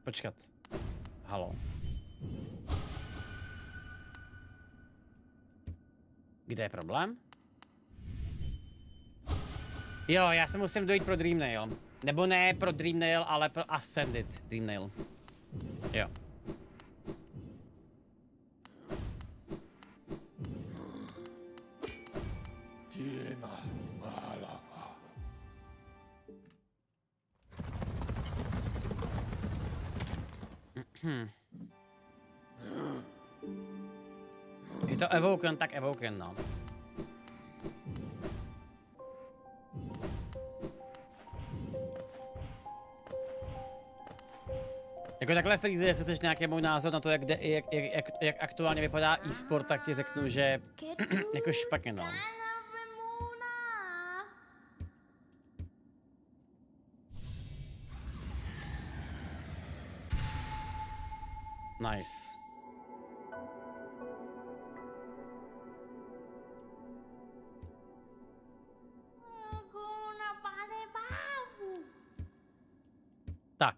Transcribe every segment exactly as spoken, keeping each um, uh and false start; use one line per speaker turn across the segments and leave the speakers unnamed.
Počkat. Halo. Kde je problém? Jo, já se musím dojít pro Dreamnail. Nebo ne pro Dreamnail, ale pro Ascended Dreamnail. Jo. Hm. Je to Evoken, tak Evoken, no. Jako takhle Freezy, jestli chceš nějaký můj názor na to, jak, de, jak, jak, jak, jak aktuálně vypadá e-sport, tak ti řeknu, že jako špatně, no. Nice. Tak.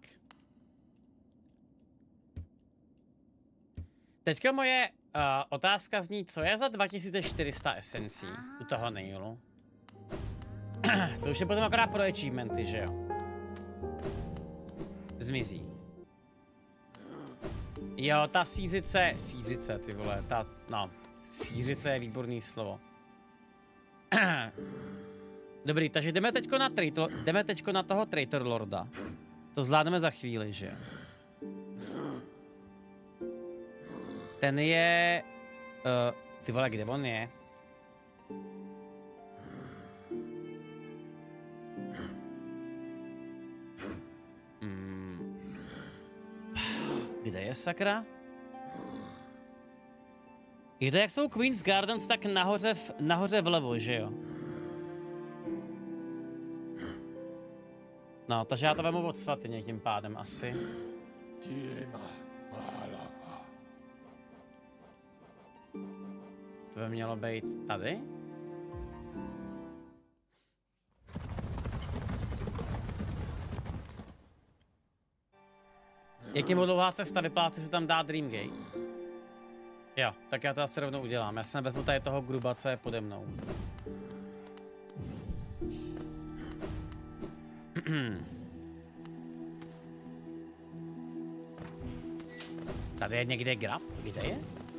Teďka moje uh, otázka zní, co je za dva tisíce čtyři sta esencí u toho nailu? To už je potom akorát pro achievementy, že jo? Zmizí. Jo, ta sířice, sířice, ty vole, ta, no, sířice je výborný slovo. Dobrý, takže jdeme teďko na, traitor, jdeme teďko na toho Traitor Lorda. To zvládneme za chvíli, že jo? Ten je... Uh, ty vole, kde on je? Hmm. Kde je sakra? Je to jak jsou Queen's Gardens, tak nahoře, v, nahoře vlevo, že jo? No, takže já to vemu od svatyně tím pádem asi. To by mělo být tady? Jak je dlouhá cesta, vyplácí se tam dá Dreamgate? Jo, tak já to asi rovnou udělám. Já jsem vezmu tady toho gruba, co je pode mnou. Tady je někde grab? Kde je?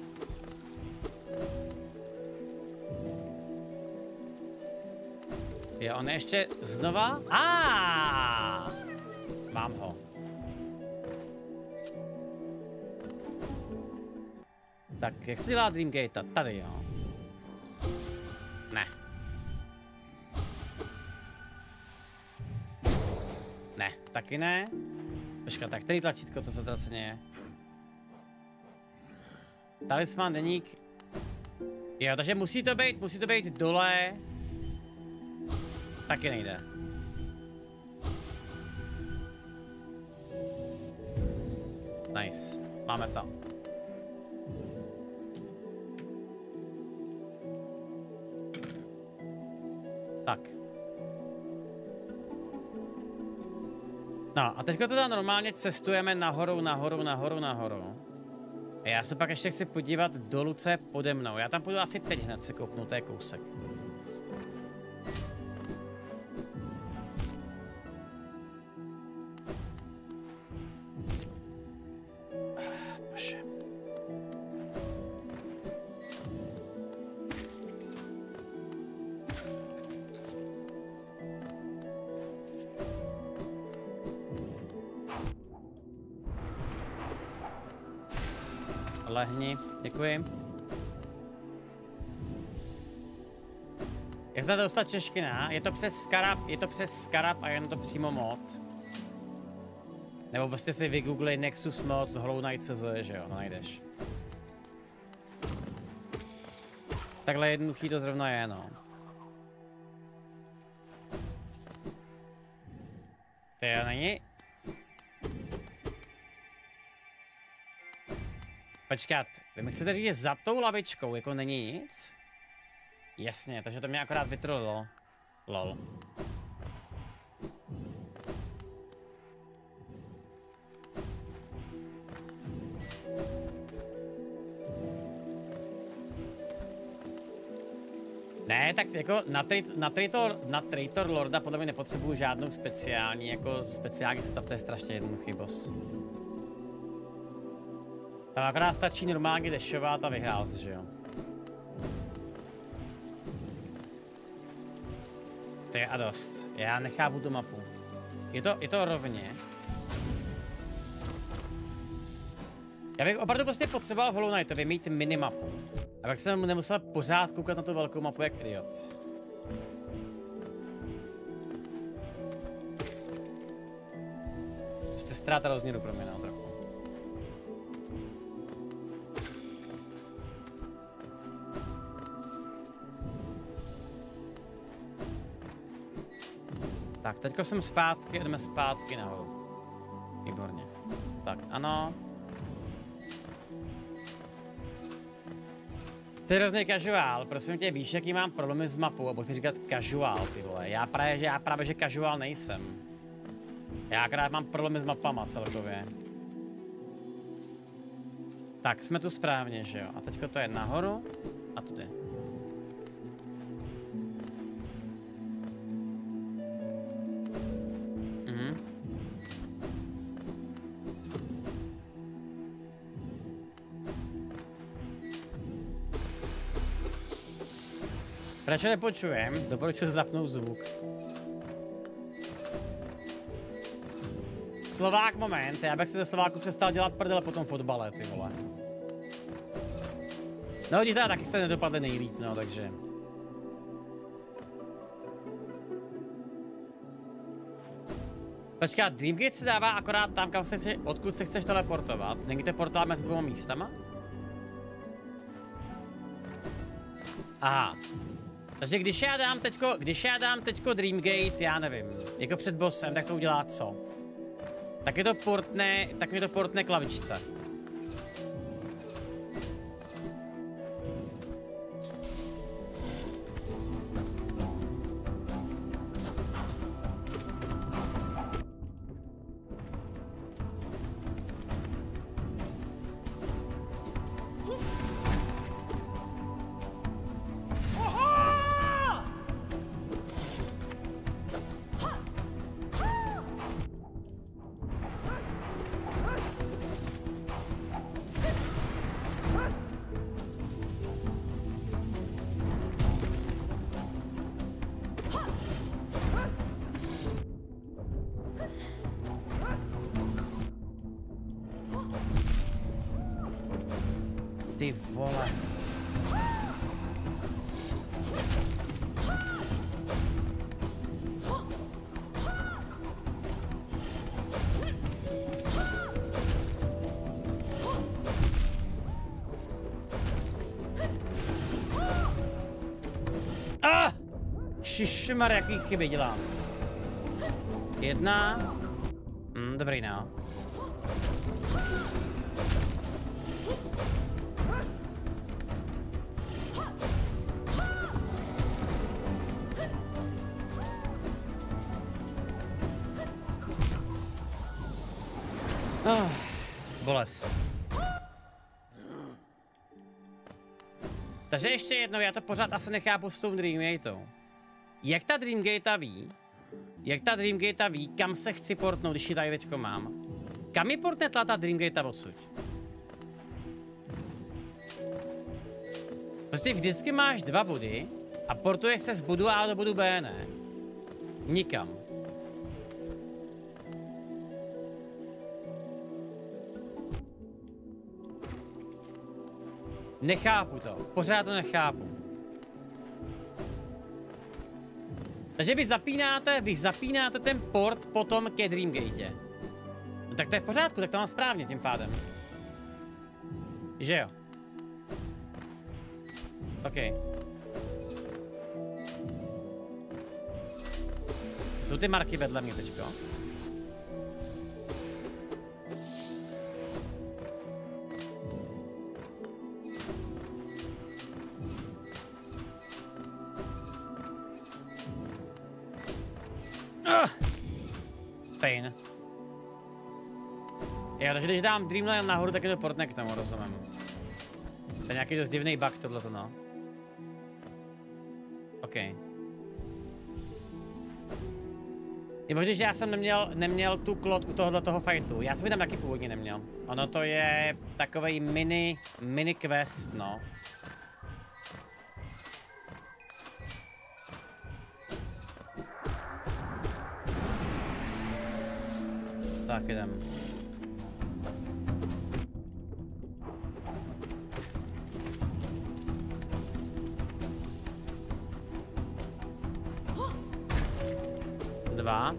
Je on ještě znova? A mám ho. Tak, jak se dělá Dreamgate? Tady, jo. Ne. Ne, taky ne. Počkat, tak který tlačítko to zatraceně je? Talisman, deník. Jo, takže musí to být, musí to být dole. Taky nejde. Nice. Máme to. Tak. No a teďka teda normálně cestujeme nahoru, nahoru, nahoru, nahoru. A já se pak ještě chci podívat dolů, co je pode mnou. Já tam půjdu asi teď hned se kouknu, to je kousek. Bože. Lehni, děkuji. Jak se dostat čeština? Je to přes Scarab, je to přes Scarab a jen to přímo mod. Nebo prostě si vygooglej Nexus mod Hollow Knight tečka cz, že jo, najdeš. Takhle jednoduchý to zrovna je, no. To je není. Počkat, vy mi chcete říct, že za tou lavičkou jako není nic? Jasně, takže to mě akorát vytrolilo. Lol. Ne, tak jako na, tra na, Traitor, na Traitor Lorda podle mě nepotřebuju žádnou speciální, jako speciální stav, to je strašně jednoduchý boss. Tam akorát stačí normálně dešovat a vyhrál se, že jo. To je a dost. Já nechápu tu mapu. Je to, je to rovně. Já bych opravdu prostě potřeboval v Hollow Knightově mít minimapu. Abych se nemusel pořád koukat na tu velkou mapu jak idiot. Ještě ztráta rozměru pro mě, no, trochu. Tak, teďko jsem zpátky, jdeme zpátky nahoru. Výborně. Tak, ano. Jsi hrozný casual, prosím tě, víš, jaký mám problémy s mapou, a budu mi říkat casual, ty vole. Já právě, že, já právě, že casual nejsem. Já akorát mám problémy s mapama celkově. Tak, jsme tu správně, že jo? A teďko to je nahoru a tudy. Mhm. Proč nepočujem? Doporučuji zapnout zvuk. Slovák moment, já bych si ze Slováku přestal dělat prdele po tom fotbale, ty vole. No vidíte, taky se nedopadly nejlíp, no, takže. Počkat, Dreamgate se dává akorát tam, kam se chci, odkud se chceš teleportovat. Není to portál mezi dvěma místama? Aha. Takže když já dám teďko, když já dám teďko Dreamgate, já nevím, jako před bossem, tak to udělá co? Tak je to portné, tak mi to portné klavičce. Ty vole. Ah! Šišmar, jaký chyby dělám. Jedna. Hm, dobrý, no. Oh, bolest. Takže ještě jednou, já to pořád asi nechápu s tou Dreamgatou. Jak ta Dreamgata ví, jak ta Dreamgata ví, kam se chci portnout, když ji tady teďko mám? Kam mi portne ta Dreamgata odsud? Prostě vždycky máš dva body a portuješ se z bodu A do bodu B, ne? Nikam. Nechápu to, pořád to nechápu. Takže vy zapínáte, vy zapínáte ten port potom ke Dreamgate. No tak to je v pořádku, tak to mám správně tím pádem. Že jo? OK. Jsou ty marky vedle mě teďko? Uh, pain. Jo, takže když dám Dreamland nahoru, tak je to portne k tomu, rozumím. To je nějaký dost divný bug tohleto, no. OK. Je možné, že já jsem neměl, neměl tu klot u tohohle toho fightu. Já jsem ji tam taky původně neměl. Ono to je takovej mini, mini quest, no. Tak jdem. Dva.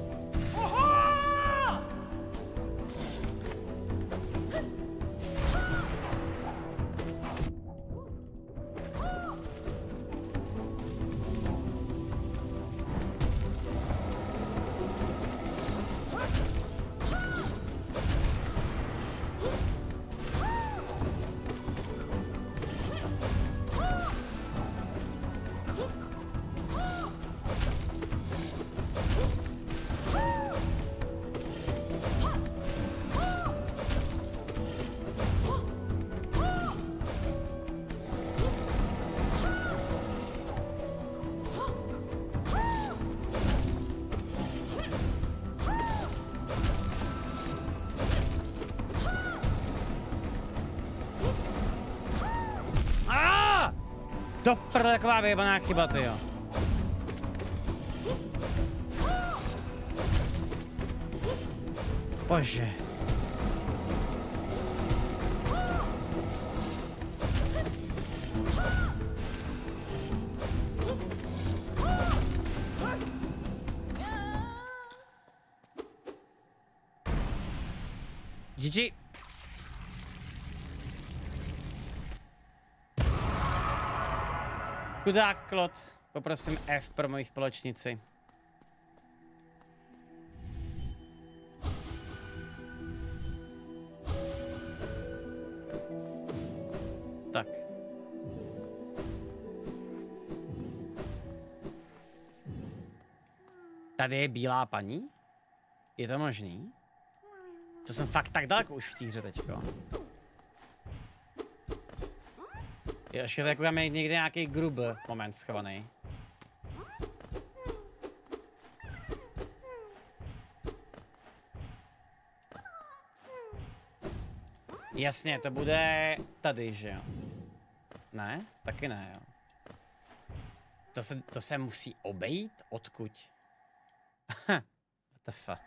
To prdele, taková vyjebaná chyba, tyjo. Bože. G G. Chudák Klot, poprosím F pro moji společnici. Tak. Tady je bílá paní? Je to možný? To jsem fakt tak daleko už v té hře teďko. Jo, ještě tady koukám, je někde nějaký grub moment schovaný. Jasně, to bude tady, že jo? Ne? Taky ne, jo. To se, to se musí obejít? Odkud? What the fuck?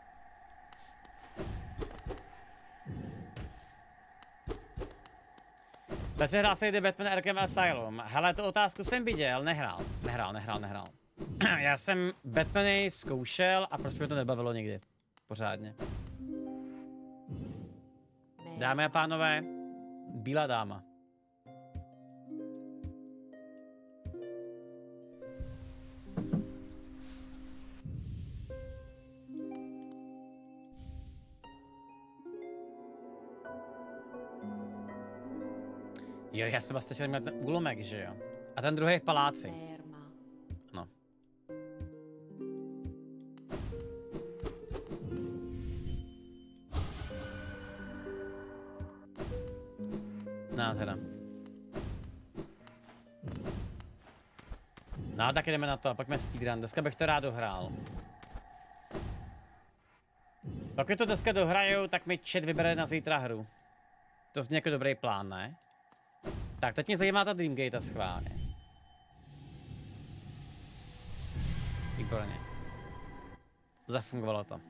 Teď se hrál se The Batman Arkham Asylum. Hele, tu otázku jsem viděl, nehrál, nehrál, nehrál, nehrál. Já jsem Batmany zkoušel a prostě mě to nebavilo nikdy. Pořádně. Dámy a pánové, bílá dáma. Jo, já jsem vlastně chtěl mít ten úlomek, že jo? A ten druhý v paláci. No. No teda. No tak jdeme na to, pojďme speedrun, dneska bych to rád dohrál. Pokud to dneska dohraju, tak mi chat vybere na zítra hru. To zní jako dobrý plán, ne? Tak, teď mě zajímá ta Dreamgate schválně. Výborně. Zafungovalo to.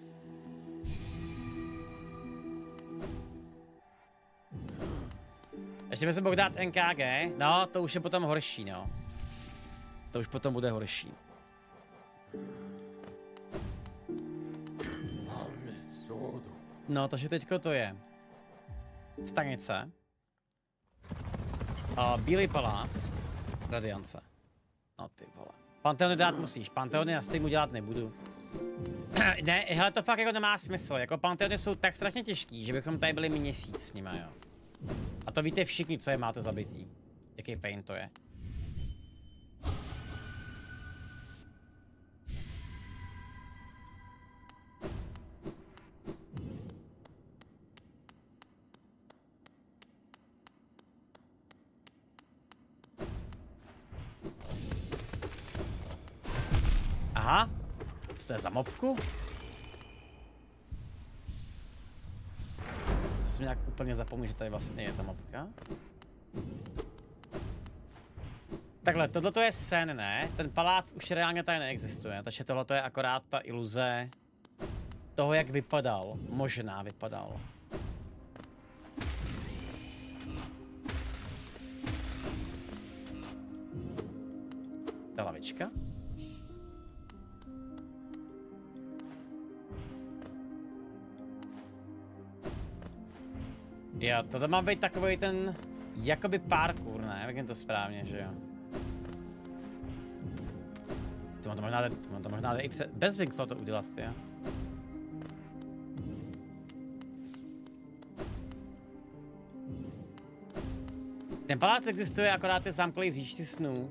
Ještě by se mohl dát N K G, no to už je potom horší, no. To už potom bude horší. No, takže teďko to je. Stanice. Uh, Bílý palác. Radiance. No ty vole. Panteony dát musíš. Panteony na streamu dělat nebudu. Ne, hele, to fakt jako nemá smysl. Jako Panteony jsou tak strašně těžký, že bychom tady byli měsíc s nima, jo. A to víte všichni, co je máte zabitý. Jaký pain to je. Aha. Co to je za mobku? To jsem nějak úplně zapomněl, že tady vlastně je ta mobka. Takhle, tohleto je sen, ne? Ten palác už reálně tady neexistuje, takže tohleto je akorát ta iluze toho, jak vypadal. Možná vypadal. Ta lavička. Jo, tohle má být takový ten jakoby parkour, ne? Jak je to správně, že jo? To, to možná jde, to možná jde i před, bez Winxla to udělat, jo? Ten palác existuje, akorát je zamklý v říšti snů.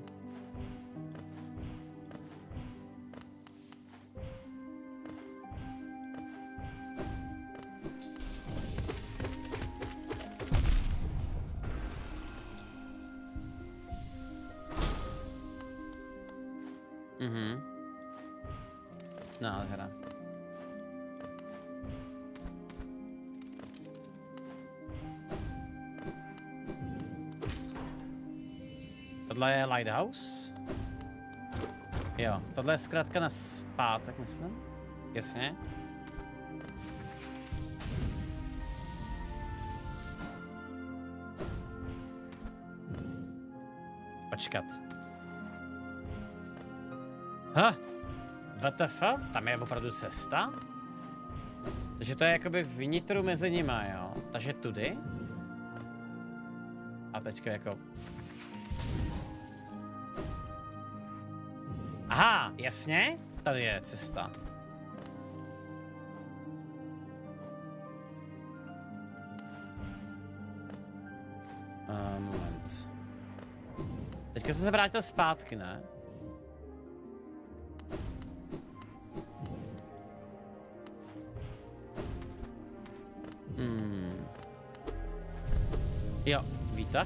Mhm. Nádhera. Tohle je Lighthouse? Jo, tohle je zkrátka na zpátek, myslím. Jasně. Počkat. Ha! W T F? Tam je opravdu cesta? Takže to je jakoby vnitru mezi nima, jo? Takže tudy? A teďka jako... Aha, jasně? Tady je cesta. Uh, moment. Teďka jsem se vrátil zpátky, ne? Hmm. Jo, výtah.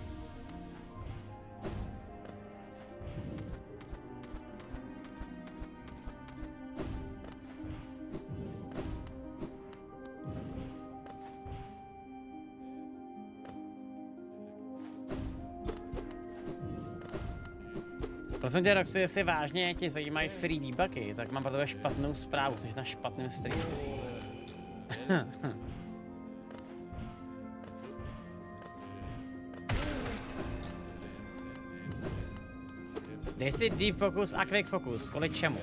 Prosím tě, Roxy, jestli vážně tě zajímají free debugy, tak mám pro tebe špatnou zprávu, jsi na špatném streamu. Dej si Deep Focus a Quick Focus, kvůli čemu?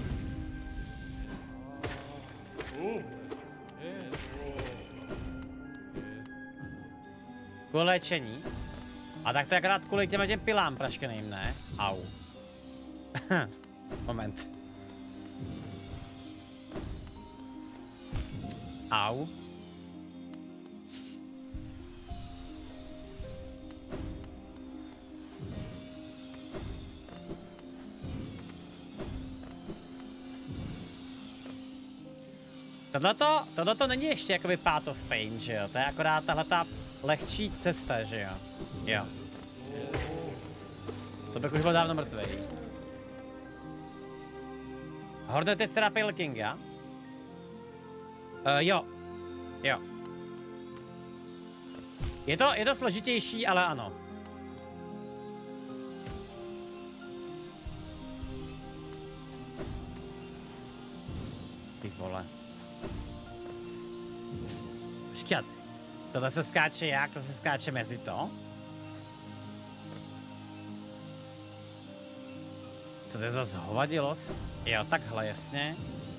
Kvůli léčení? A tak to je akorát kvůli těm těm pilám praškeným, ne? Au. Moment. Au. Tohleto, tohleto není ještě jakoby Path of Pain, že jo? To je akorát tahleta lehčí cesta, že jo? Jo. To bych už byl dávno mrtvej. Hornet je dcera Pale Kinga? Uh, jo. Jo. Je to, je to složitější, ale ano. Ty vole. Počkat. Tohle se skáče jak? To se skáče mezi to? Co to je za zhovadilost? Jo, takhle, jasně.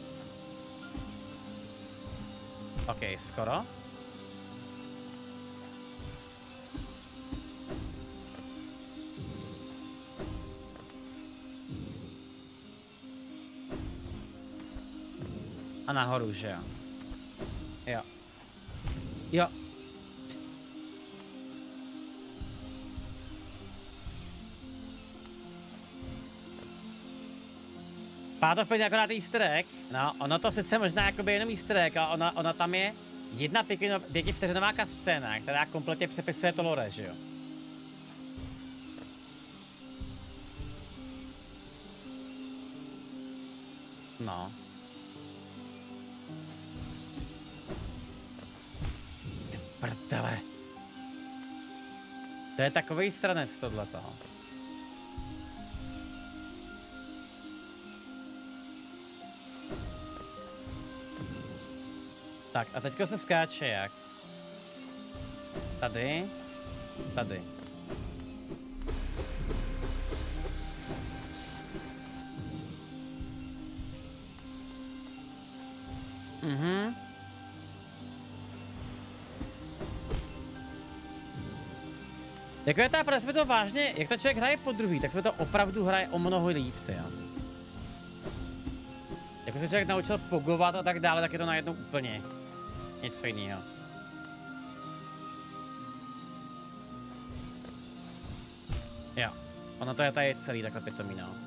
OK, skoro. A nahoru, že jo? Jo. Jo. Path of Pain je akorát easter egg. No, ono to sice možná jakoby jenom easter egg, ale ona, ona tam je jedna pětivteřinová scéna, která kompletně přepisuje to lore, že jo? No. Ty prdele. To je takovej stranec tohleto. Tak a teďko se skáče jak? Tady. Tady. Mhm. Jako je ta pravda, jsme to vážně, jak to člověk hraje po druhý, tak jsme to opravdu hraje o mnoho líp, tyjo. Jako se člověk naučil pogovat a tak dále, tak je to najednou úplně něco jiného. Jo, ono to je tady celý takhle pitomý, no.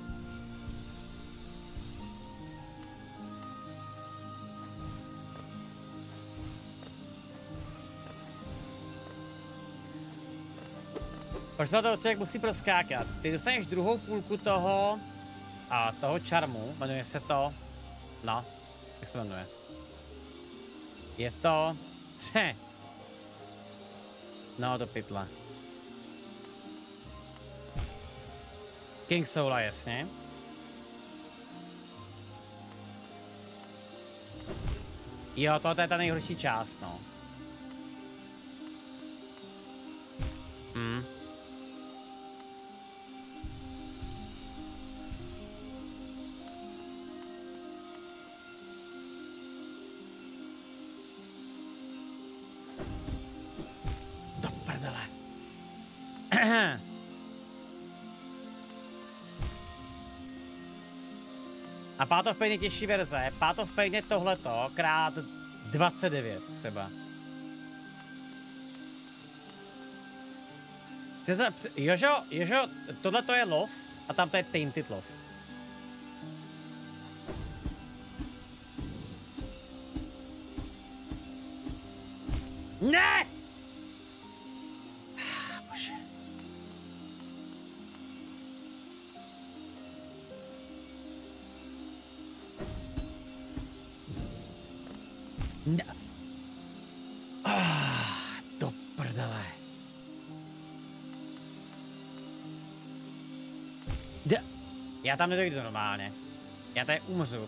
Proč to člověk musí proskákat? Ty dostaneš druhou půlku toho a toho čarmu, jmenuje se to, no, jak se jmenuje? Je to, ce, no do pytle. King Soula, jasně. Jo, to je ta nejhorší část, no. Hmm. Do prdele. A Path of Pain je těžší verze. Path of Pain je tohleto krát dvacet devět třeba. Jožo, Jožo, tohleto je Lost a tam to je Tainted Lost. Ne! Bože. Ne. Ah, do prdele. De. Já tam nedojdu normálně. Já tady umřu.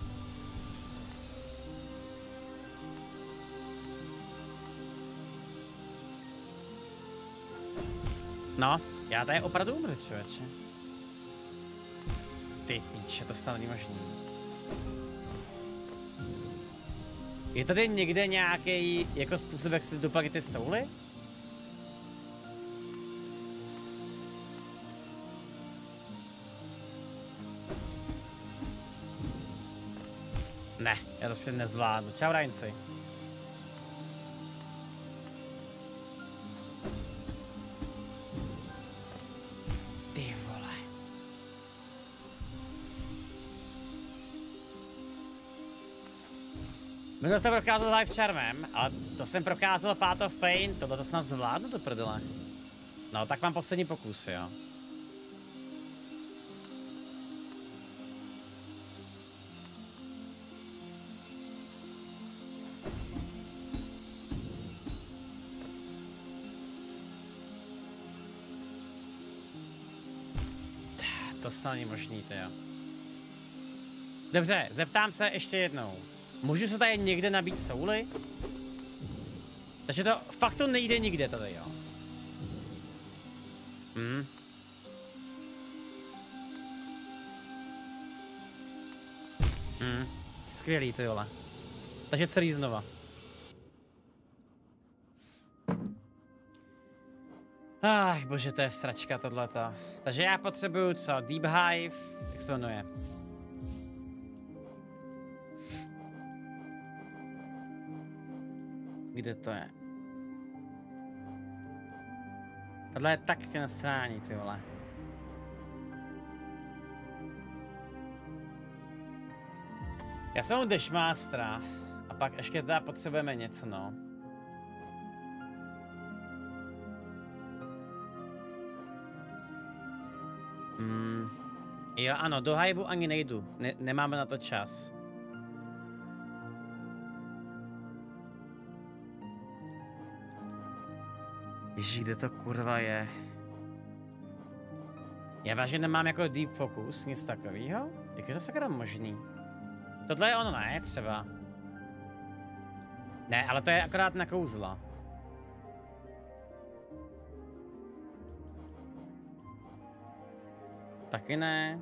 No, já tady opravdu umřu, člověče. Ty píče, to stane možný. Je tady někde nějaký jako způsob, jak si doplatit ty souly? Ne, já to si nezvládnu. Čau, Rajnci. Ty vole. Minul jsem prokázal live charmem, ale to jsem prokázal Path of Pain, tohle to snad zvládnu do prdele. No, tak mám poslední pokus, jo. To snad není možný, to jo. Dobře, zeptám se ještě jednou. Můžu se tady někde nabít souly? Takže to fakt to nejde nikde tady, jo. Hm. Hm. Skvělý, to jole. Takže celý znova. Ach, bože, to je sračka tohleto. Takže já potřebuju co? Deep Hive? Jak se jmenuje? Kde to je? Tohle je tak nasrání, ty vole. Já jsem u Dashmastera a pak ještě teda potřebujeme něco, no. Hmm. Jo, ano, do Hivu ani nejdu. Ne nemáme na to čas. Ježíš, kde to kurva je? Já vážně nemám jako deep focus, nic takového? Jak je to sakra možný? Tohle je ono, ne? Třeba. Ne, ale to je akorát na kouzla. Taky ne.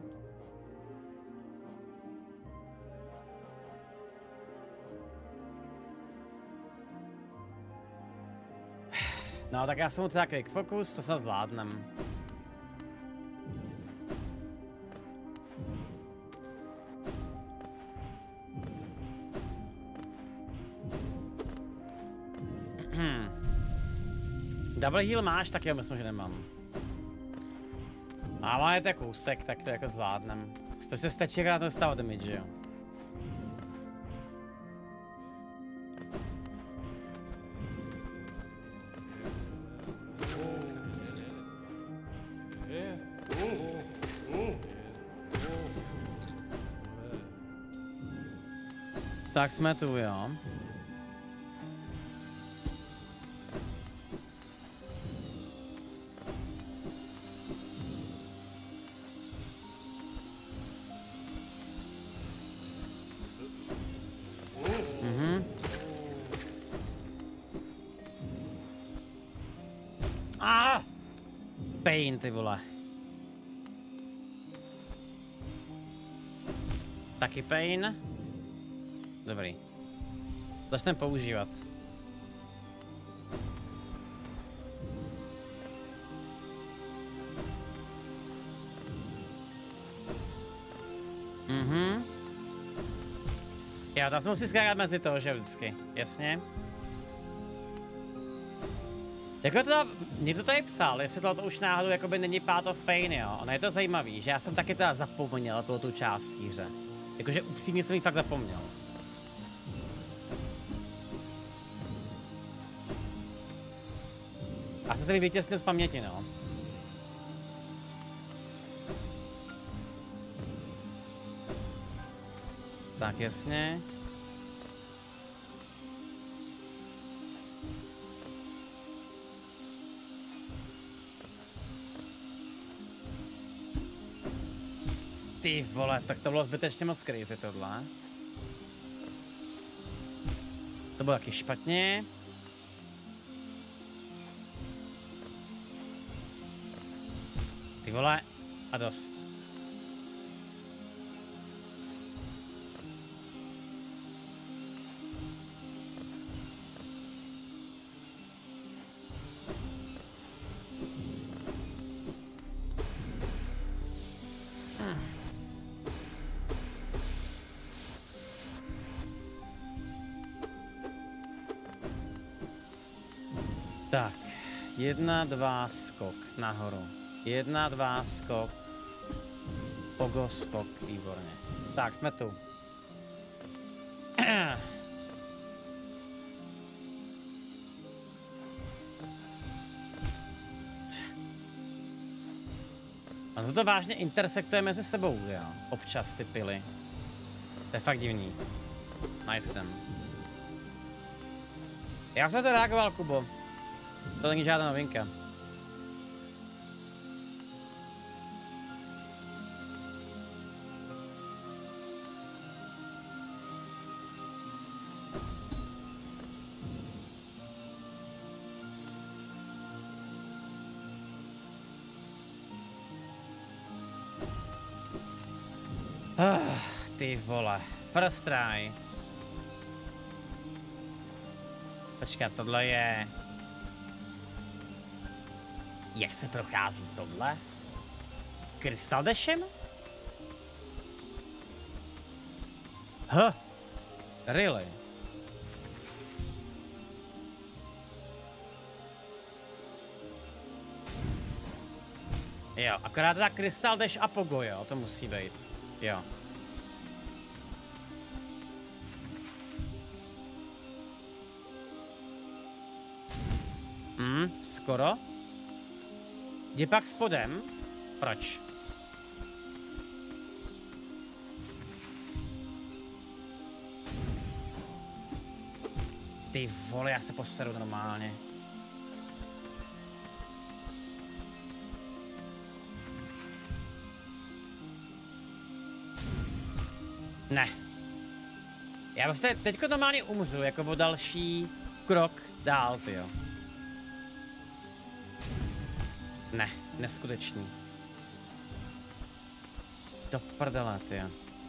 No, tak já jsem mu takový fokus, to se zvládnem. Double heal máš, tak jo, myslím, že nemám. A má je to kousek, tak to jako zvládnem. Prostě stačí akorát dostávat damage, jo. Tak jsme tu, jo. Mhm. Ah! Pain, ty vole. Taky pain. Dobrý. Začneme používat. Mhm. Já tam se musí skákat mezi toho, že vždycky. Jasně. Jako teda, někdo tady psal, jestli tohle už náhodou jakoby není Path of Pain, jo. Ono je to zajímavý, že já jsem taky teda zapomněl tu část v hře. Jakože upřímně jsem ji fakt zapomněl. Asi se mi vytěsnil z paměti, no. Tak jasně. Ty vole, tak to bylo zbytečně moc crazy tohle. To bylo taky špatně. Ty vole, a dost. Tak, jedna, dva, skok nahoru. Jedna, dva, skok. Pogo, skok, výborně. Tak, jsme tu. On se to vážně intersektuje mezi sebou, jo? Občas ty pily. To je fakt divný. Nice ten. Jak jsem to reagoval, Kubo? To není žádná novinka. Ah, ty vole. First try. Počkat, tohle je... Jak se prochází tohle? Crystal Dashem? Huh. Really? Jo, akorát teda Crystal Dash a Pogo, jo, to musí být. Jo. Hmm, skoro. Je pak spodem? Proč? Ty vole, já se poseru normálně. Ne. Já vlastně teďko normálně umřu, jako o další krok dál, tyjo. Ne, neskutečný. Do prdele, tyjo.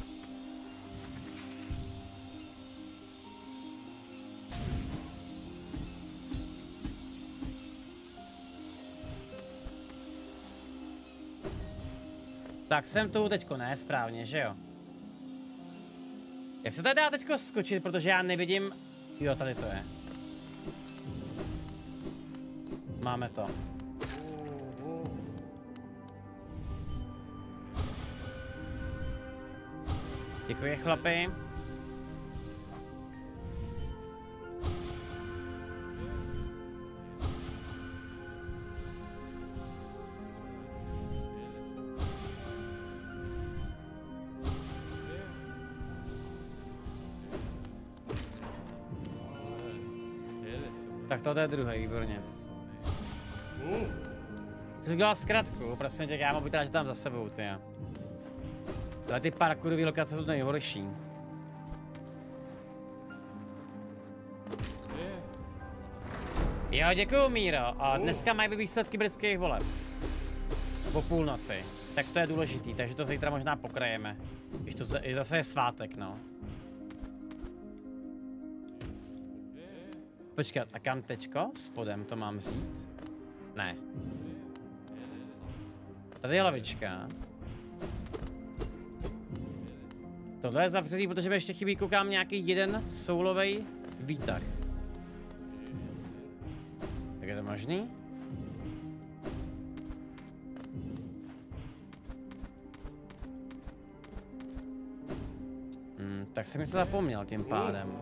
Tak jsem tu teďko ne, správně, že jo? Jak se tady dá teďko skočit, protože já nevidím... Jo, tady to je. Máme to. Děkuji, chlapi. Tak tohle je druhý, výborně. Jsi udělal zkratku, prosím tě, já mám být rád, že tam za sebou, ty já. Tohle ty parkourové lokace jsou nejhorší. Jo, děkuju, Míro. A dneska mají být výsledky britských voleb. Po půlnoci. Tak to je důležitý, takže to zítra možná pokrajeme. Když to zase je svátek, no. Počkat, a kam teďko? Spodem to mám vzít? Ne. Tady je lavička. Tohle je zavřený, protože mi ještě chybí, koukám, nějaký jeden soulovej výtah. Tak je to možný? Hmm, tak jsem něco zapomněl tím pádem.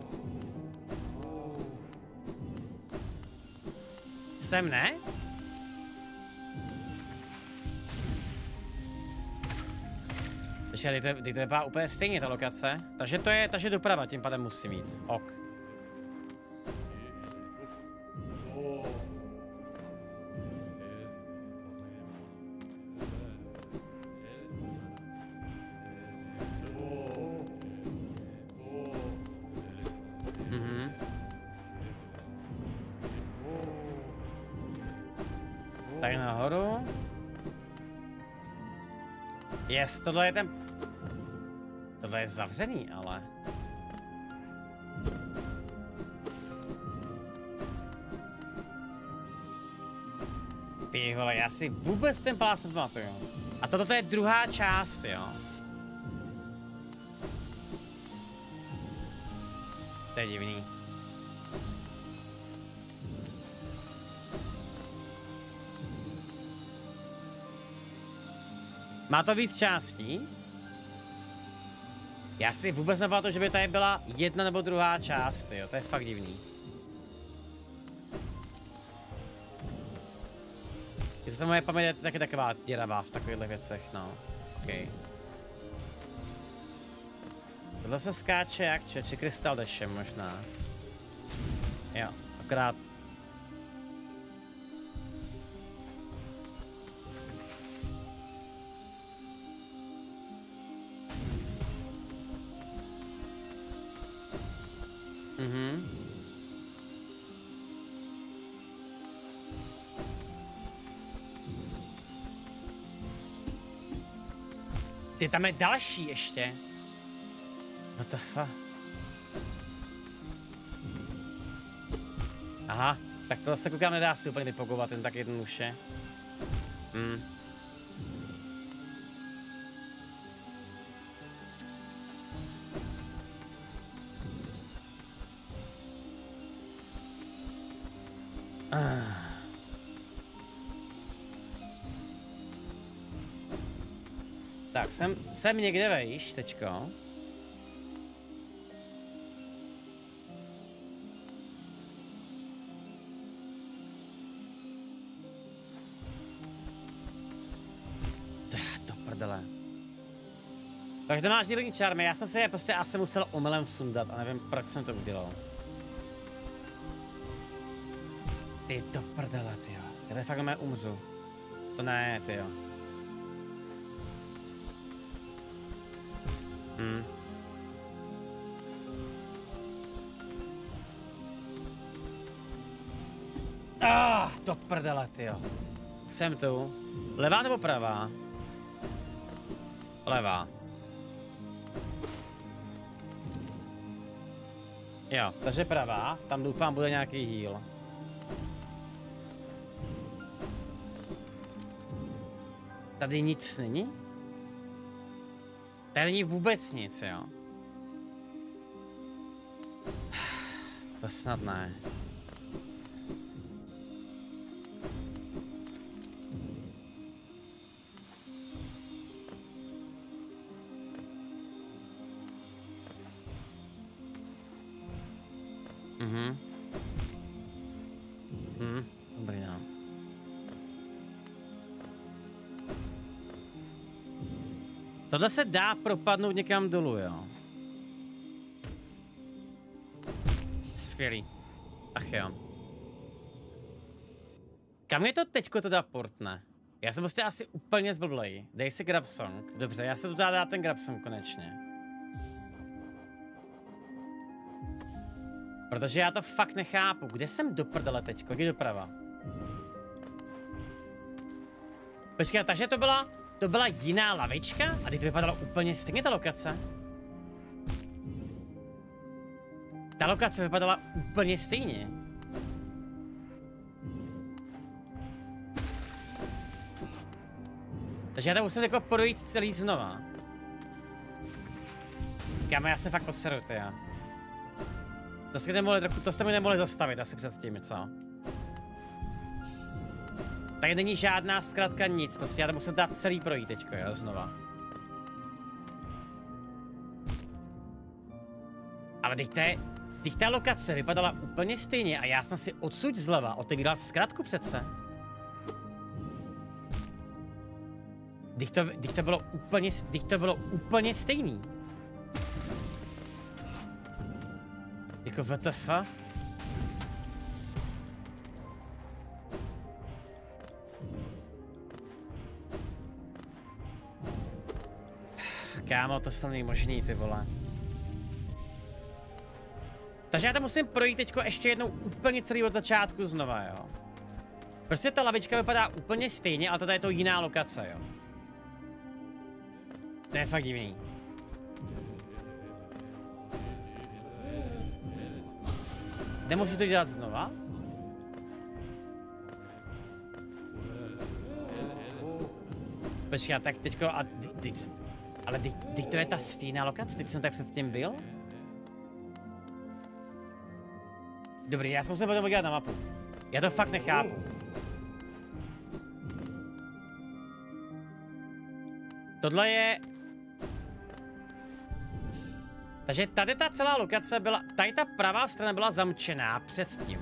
Sem ne? Takže teď to vypadá úplně stejně ta lokace. Takže to je, takže doprava tím pádem musí mít. Ok. Mhm. Tady nahoru. Yes, tohle je ten... Tohle je zavřený, ale... Ty vole, já si vůbec ten palác nepamatuju. A toto je druhá část, jo. To je divný. Má to víc částí? Já si vůbec nepamatuju, že by tady byla jedna nebo druhá část, jo, to je fakt divný. Jestli se moje paměť je taky taková děravá v takovýchhle věcech, no. OK. Tohle se skáče jak če, či krystal dešem možná. Jo, akorát. Mhm. Ty, tam je další ještě. What the fuck? Aha, tak to se koukám, nedá si úplně vypogovat jen tak jednoduše. Hmm. Ah. Tak, jsem, jsem někde vejš, teďko. Do prdele. Takže to máš dílní čármy, já jsem se je prostě asi musel omylem sundat a nevím, proč jsem to udělal. Ty to prdele, tyjo. Tady fakt mé umřu. To ne, tyjo. Hm. Ah, to prdele, tyjo. Jsem tu. Levá nebo pravá? Levá. Jo, takže pravá. Tam doufám bude nějaký heal. Tady nic není? Tady není vůbec nic, jo? To snad ne. Mhm. Mhm, dobrý, no. Tohle se dá propadnout někam dolů, jo. Skvělý. Ach jo. Kam je to teďko teda portne? Já jsem prostě asi úplně zblblej. Dej si grab song. Dobře, já se tu dá dát ten grab song konečně. Protože já to fakt nechápu. Kde jsem do prdele teďko? Jdi doprava. Počkej, takže to byla, to byla jiná lavička? A teď to vypadalo úplně stejně ta lokace? Ta lokace vypadala úplně stejně. Takže já tam musím jako projít celý znova. Kámo, já se fakt poseru, ty já. To jste, nemohli trochu, to jste mi nemohli zastavit asi před tím, co? Tady není žádná zkrátka nic, prostě já to musím dát celý projít teďko, jo, znova. Ale teď té, teď ta lokace vypadala úplně stejně a já jsem si odsud zleva otevíral zkrátku přece. Teď to, teď to bylo úplně, teď to bylo úplně stejný. Jako W T F? Kámo, to snad není možný, ty vole. Takže já to musím projít teďko ještě jednou úplně celý od začátku znova, jo. Prostě ta lavička vypadá úplně stejně, ale tady je to jiná lokace, jo. To je fakt divný. Nemusí to dělat znova? Počkej, tak teďko a teď, ale teď, teď to je ta stejná lokace, teď jsem tak před tím byl? Dobrý, já jsem se potom podívat na mapu. Já to fakt nechápu. Tohle je... Takže tady ta celá lokace byla, tady ta pravá strana byla zamčená před tím.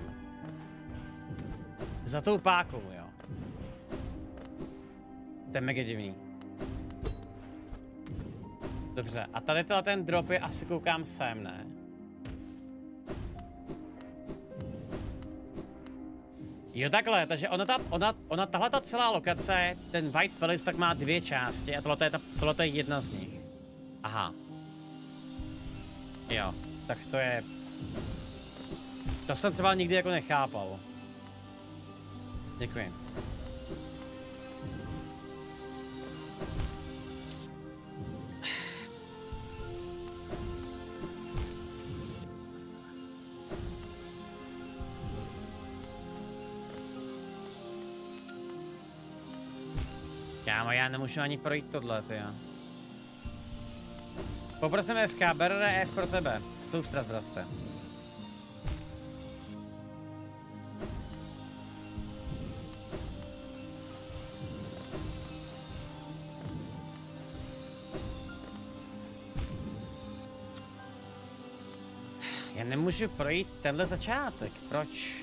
Za tou pákou, jo. To je mega divný. Dobře, a tady teda ten drop je asi koukám sem, ne? Jo takhle, takže ona, ta, ona, ona tahle ta celá lokace, ten White Palace, tak má dvě části a tohle je, ta, tohle je jedna z nich. Aha. Jo, tak to je... To jsem třeba nikdy jako nechápal. Děkuji. Kámo, já nemůžu ani projít tohle, ty jo. Poprosím F K, ber F pro tebe. Soustrat, bratře. Já nemůžu projít tenhle začátek, proč?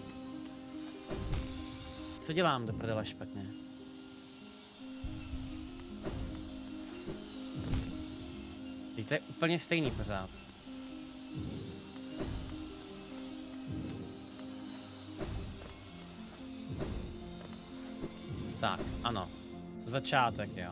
Co dělám do prdele špatně? To je úplně stejný pořád. Tak, ano. Začátek, jo.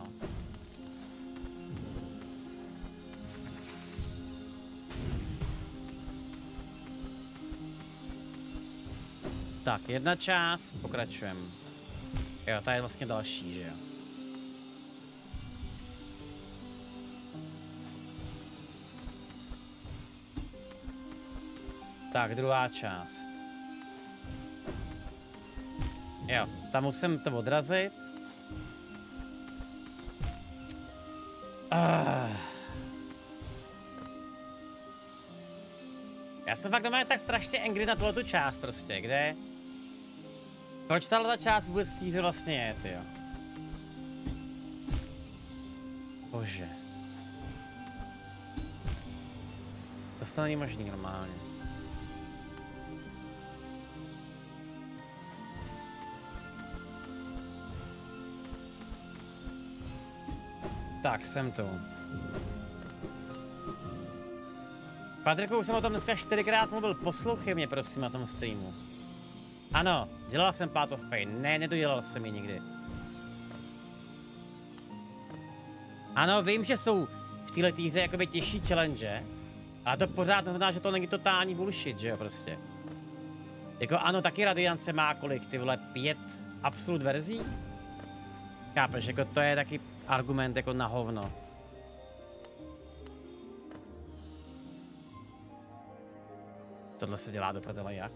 Tak, jedna část, pokračujeme. Jo, ta je vlastně další, že jo. Tak, druhá část. Jo, tam musím to odrazit. Ah. Já jsem fakt doma tak strašně angry na tuhletu část prostě, kde... Proč tahle část vůbec týře vlastně je, tyjo? Bože. To se není možný normálně. Tak, jsem tu. Patriku, už jsem o tom dneska čtyřikrát mluvil, poslouchej mě prosím na tom streamu. Ano, dělal jsem Path of Pain, ne, nedodělal jsem ji nikdy. Ano, vím, že jsou v této hře jakoby těžší challenge, ale to pořád znamená, že to není totální bullshit, že jo, prostě. Jako ano, taky Radiance má kolik, ty vole, pět absolut verzí? Chápeš, jako to je taky argument jako na hovno. Tohle se dělá do prdele jak?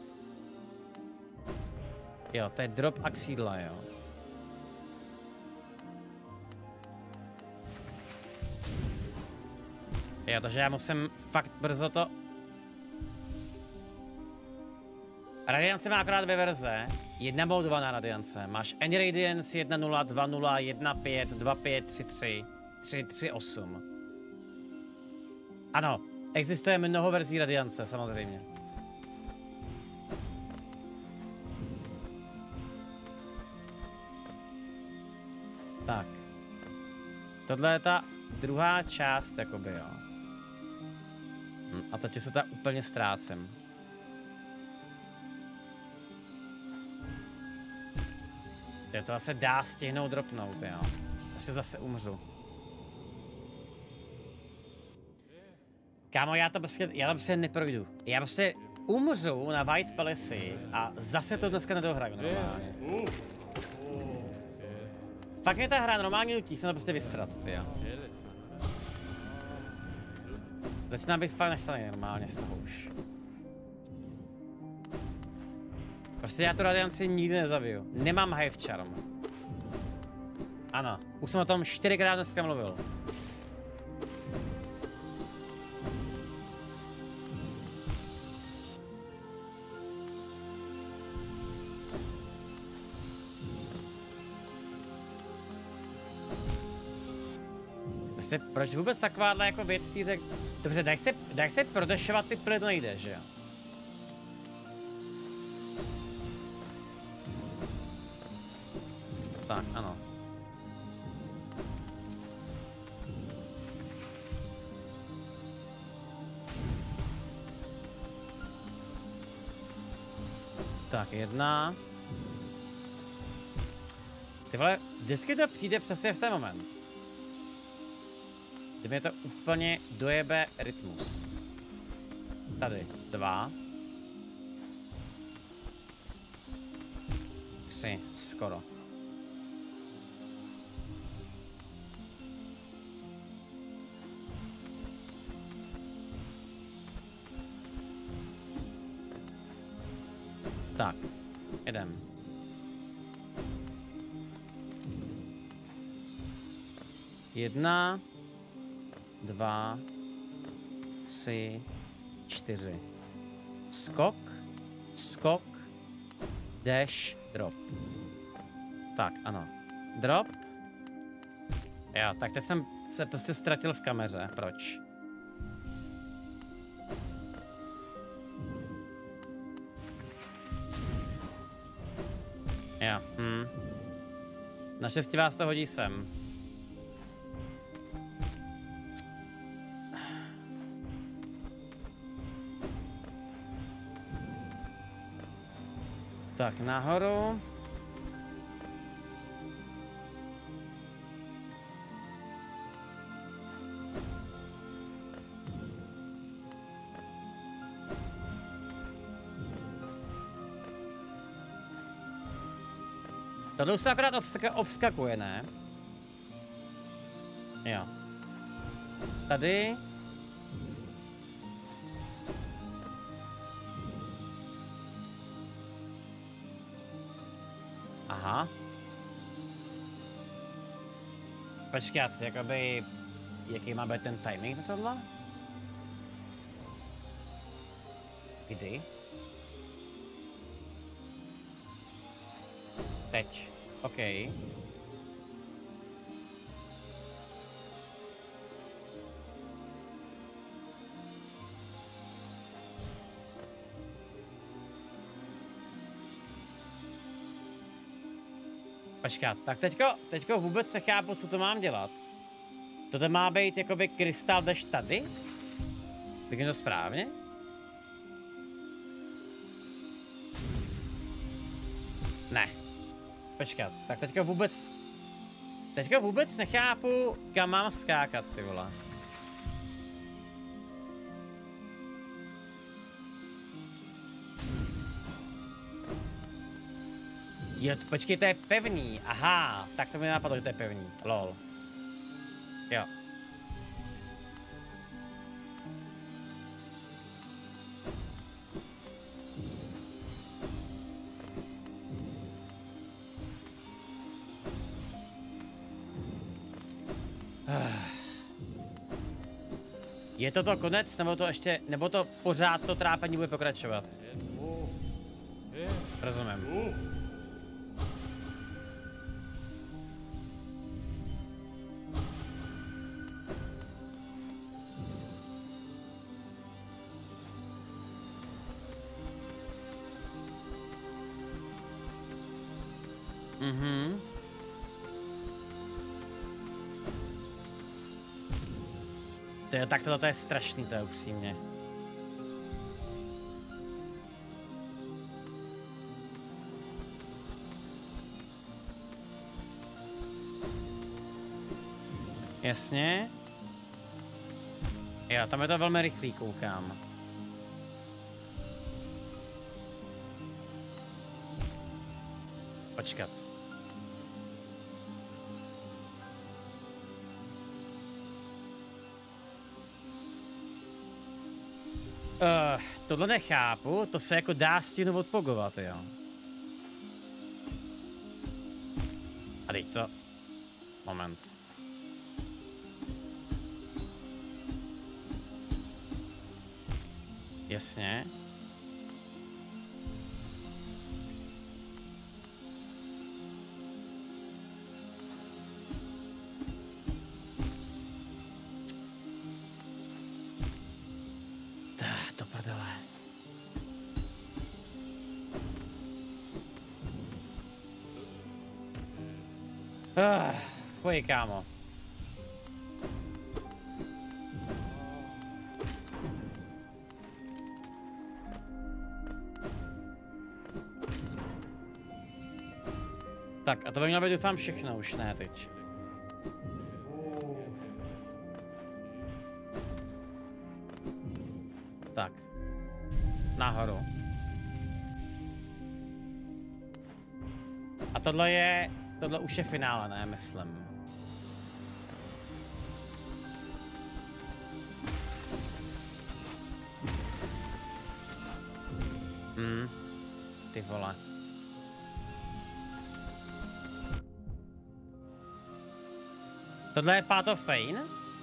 Jo, to je drop a křídla, jo. Jo, takže já musím fakt brzo to... Radiance má akorát dvě verze. Jedna modovaná Radiance. Máš Any Radiance jedna nula, dva nula, jedna pět, dva pět, tři tři, tři tři osm. Ano, existuje mnoho verzí Radiance, samozřejmě. Tak. Tohle je ta druhá část, jakoby, jo. Hm, a teď se ta úplně ztrácím. Jo, to se dá stihnout dropnout, jo. Asi zase umřu. Kámo, já to prostě, já to prostě neprojdu. Já prostě umřu na White Palace a zase to dneska nedohraju normálně. Fakt mě ta hra normálně nutí, jsem to prostě vysrat, ty jo. Začíná být fakt naštvaný normálně z toho už. Prostě já tu Radianci nikdy nezabiju. Nemám Hive Charm. Ano, už jsem o tom čtyřikrát dneska mluvil. Prostě proč vůbec takováhle jako věc ty řek... Dobře, daj se, daj se prodešovat ty pily, to nejde, že jo? Tak, ano. Tak, jedna. Ty vole, vždycky to přijde přesně v ten moment. Kdy mě to úplně dojebe rytmus. Tady, dva. Tři, skoro. Tak, jedem. Jedna, dva, tři, čtyři. Skok, skok, dash, drop. Tak, ano. Drop. Jo, tak teď jsem se prostě ztratil v kameře. Proč? Jo, hm. Naštěstí vás to hodí sem. Tak, nahoru. Tohle se akorát obska obskakuje, ne? Jo. Tady. Aha. Počkat, jakoby... Jaký má být ten timing na tohle? Kdy? Teď. OK. Počkat, tak teďko, teďko vůbec nechápu, co to mám dělat. Toto má být jakoby krystal dash tady? Vidím to správně? Ne. Počkat, tak teďka vůbec... Teďka vůbec nechápu, kam mám skákat, ty vole. Jo, počkej, to je pevný. Aha, tak to mi napadlo, že to je pevný. Lol. Jo. Je to to konec, nebo to ještě, nebo to pořád to trápení bude pokračovat? Rozumím. Mhm. Tyjo, tak tohle je strašný, to je upřímně. Jasně. Jo, tam je to velmi rychlý, koukám. Počkat. Uh, tohle nechápu, to se jako dá stínu odpogovat, jo. A teď to... Moment. Jasně. To prdele. Ah, fuj, kámo. Tak, a to by mělo být, doufám, všechno, už ne teď. Tak. Nahoru. A tohle je... Tohle už je finále, ne, myslím. Hmm. Ty vole. Tohle je Path of Pain?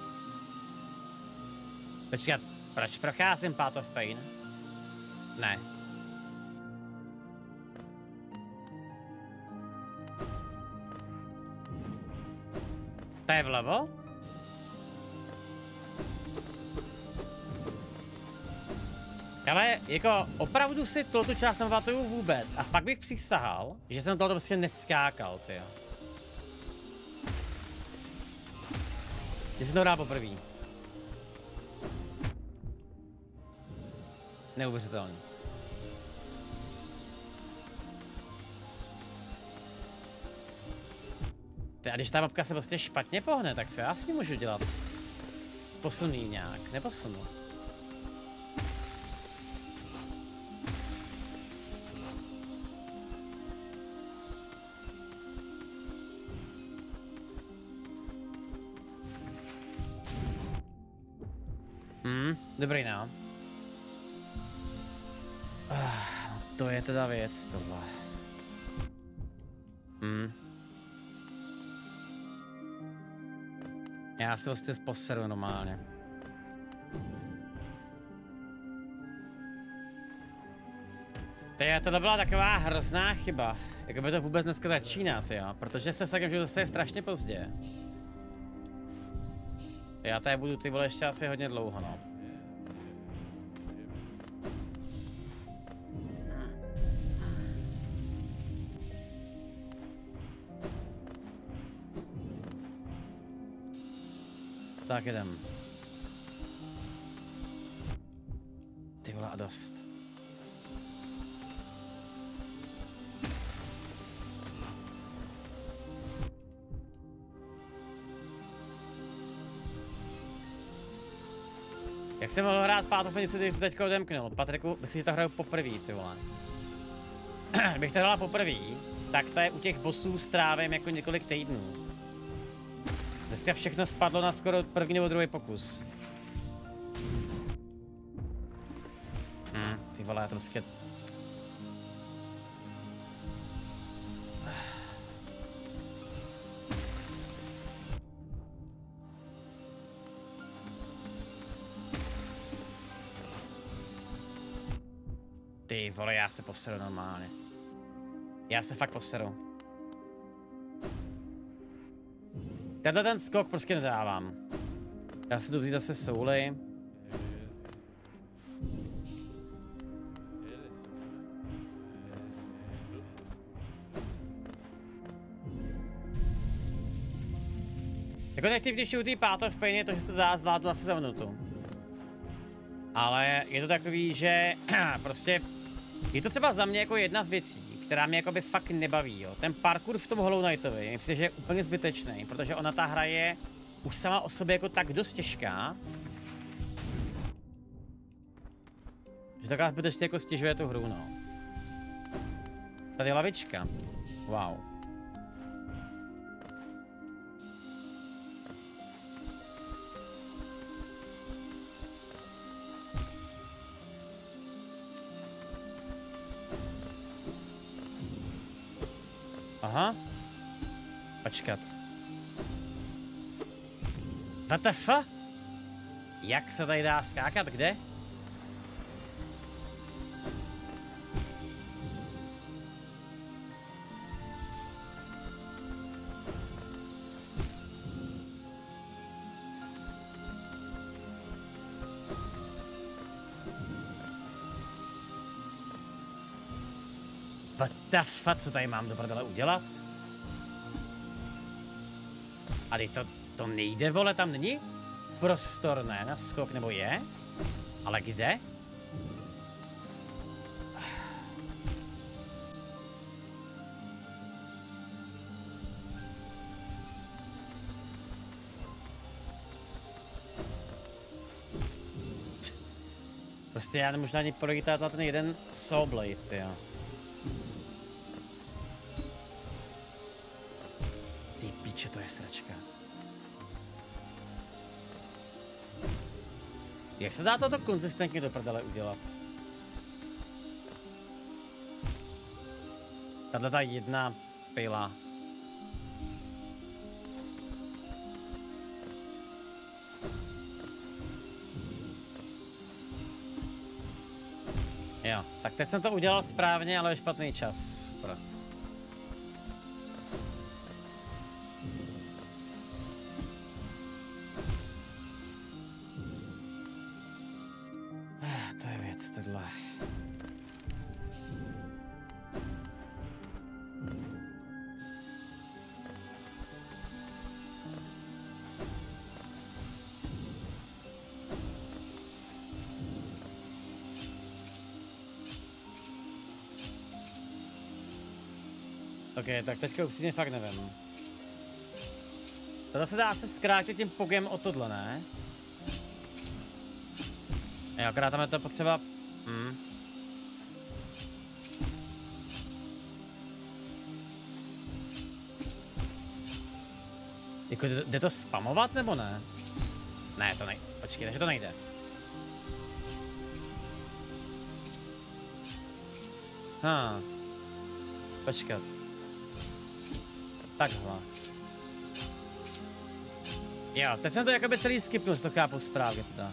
Počkat, proč procházím Path of Pain? Ne. To je vlevo? Ale jako opravdu si tuto část nepamatuju vůbec a fakt bych přísahal, že jsem tohle prostě neskákal, tyjo. Že jsem to hrál poprvý. Neuvěřitelný. A když ta mapka se prostě špatně pohne, tak co já s ní můžu dělat? Posunu ji nějak, neposunu. Hm, dobrý no. Ah, to je teda věc, tohle. Hm. Já si vlastně poseru normálně. Tyjo, tohle byla taková hrozná chyba. Jako by to vůbec dneska začínat, jo. Protože se vsadím, že zase je strašně pozdě. Já tady budu ty vole ještě asi hodně dlouho, no. Tak jdem. Ty vole a dost. Jak jsem mohl hrát Path of Initiative teďko odemknul? Patriku, myslím, že to hraju poprvé, ty vole. Kdybych to hrál poprvé, tak to je u těch bossů strávím jako několik týdnů. Dneska všechno spadlo na skoro první nebo druhý pokus. Hm, ty vole, já to prostě... Ty vole, já se poseru normálně. Já se fakt poseru. Tenhle ten skok prostě nedávám. Já si jdu vzít zase souly. Jako nejvtipnější u té Path of Pain je to, že se to dá zvládnout asi za minutu. Ale je to takový, že prostě je to třeba za mě jako jedna z věcí, která mě jakoby fakt nebaví, jo. Ten parkour v tom Hollow Knightovi mi přijde, že je úplně zbytečný, protože ona ta hra je už sama o sobě jako tak dost těžká, že taková zbytečně jako stěžuje tu hru, no. Tady je lavička. Wow. Aha. Počkat. W T F? Jak se tady dá skákat? Kde? What the fuck, co tady mám do prdele udělat? A teď to, to nejde, vole, tam není prostor, ne, na skok, nebo je? Ale kde? Prostě já nemůžu ani projít na ten jeden Sawblade, tyjo. Ty píče, to je sračka. Jak se dá toto konzistentně do prdele udělat? Tahle ta jedna pila. Jo, tak teď jsem to udělal správně, ale je špatný čas. Super. To je věc, tohle. Ok, tak teďka upřímně fakt nevím. Tohle se dá se zkrátit tím pogem o tohle, ne? Jo, akorát tam je to potřeba... Hmm. Jako jde to spamovat nebo ne? Ne, to nejde. Počkej, takže to nejde. Ha. Počkat. Takhle. Jo, teď jsem to jakoby celý skipnul, to chápu správně teda.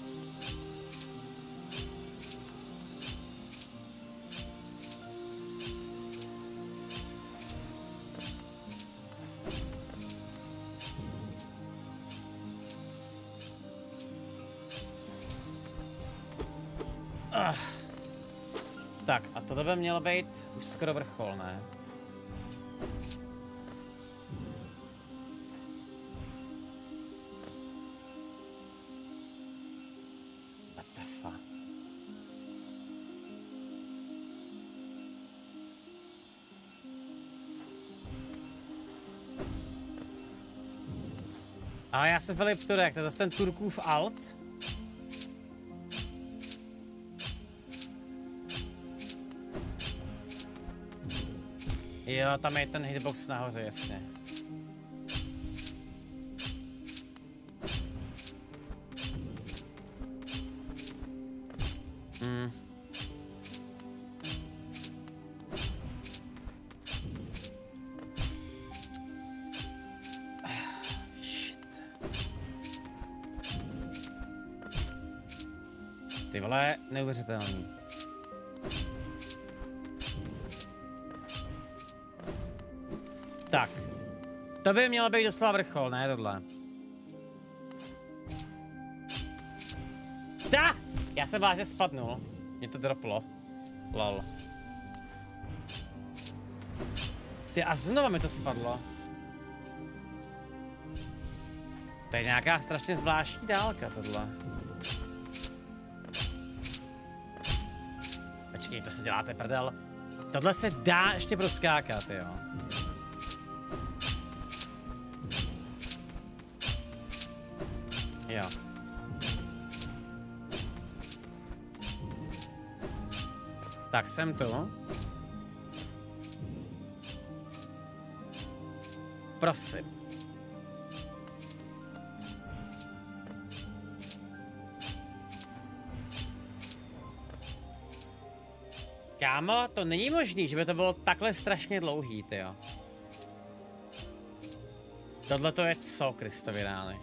Ah. Tak, a tohle by mělo být už skoro vrchol, ne? What the fuck? Ale já jsem Filip Turek, to je zase ten Turkův alt. Jo, tam je ten hitbox nahoře, jasně. Hmm. Shit. Ty vole, neuvěřitelný. Tak, to by mělo být doslova vrchol, ne tohle. Ta! Já jsem vážně spadnul. Mě to droplo. Lol. Ty a znova mi to spadlo. To je nějaká strašně zvláštní dálka tohle. Počkej, to se děláte prdel. Tohle se dá ještě proskákat, jo. Jo. Tak jsem tu. Prosím. Kámo, to není možný, že by to bylo takhle strašně dlouhý, tyjo. Tohle to je co, Kristovi rány.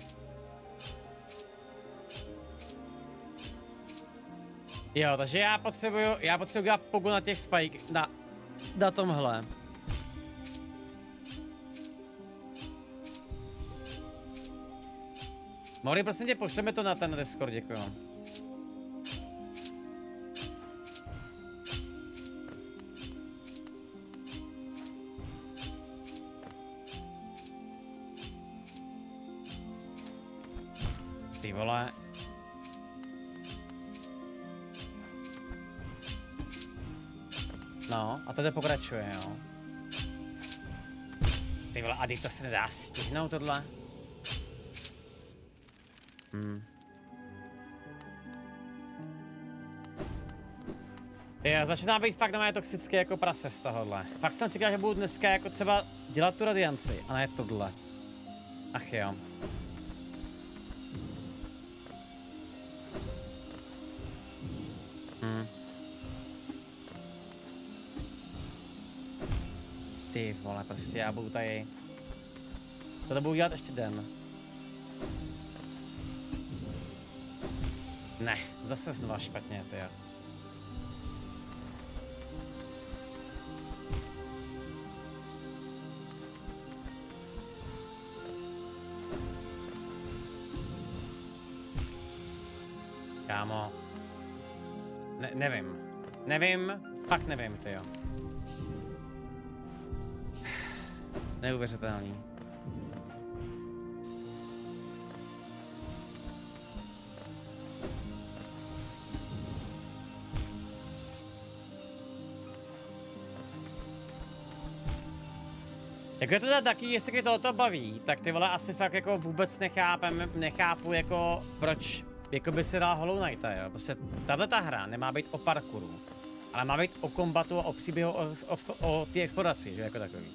Jo, takže já potřebuju, já potřebuji dělat pogu na těch spike, na, na tomhle. Mohli prosím tě, pošleme to na ten Discord, děkuju. Ty vole. No, a tady pokračuje, jo. Ty vole, a teď to se nedá stihnout tohle? Hmm. Já začíná být fakt na mě toxické jako prase z tohohle. Fakt jsem čekal, že budu dneska jako třeba dělat tu radianci, a ne tohle. Ach jo. Hmm. Ty vole, prostě já budu tady... To budu dělat ještě den. Ne, zase znova špatně, ty jo. Kámo. Ne, nevím. Nevím, fakt nevím, ty jo. Neuvěřitelný. Jako je to teda taky, jestli tohoto baví, tak ty vole asi fakt jako vůbec nechápem, nechápu jako proč jako by se dal Hollow Knighta, jo. Prostě tato hra nemá být o parkouru, ale má být o kombatu a o příběhu, o, o, o té exploraci, že jako takový.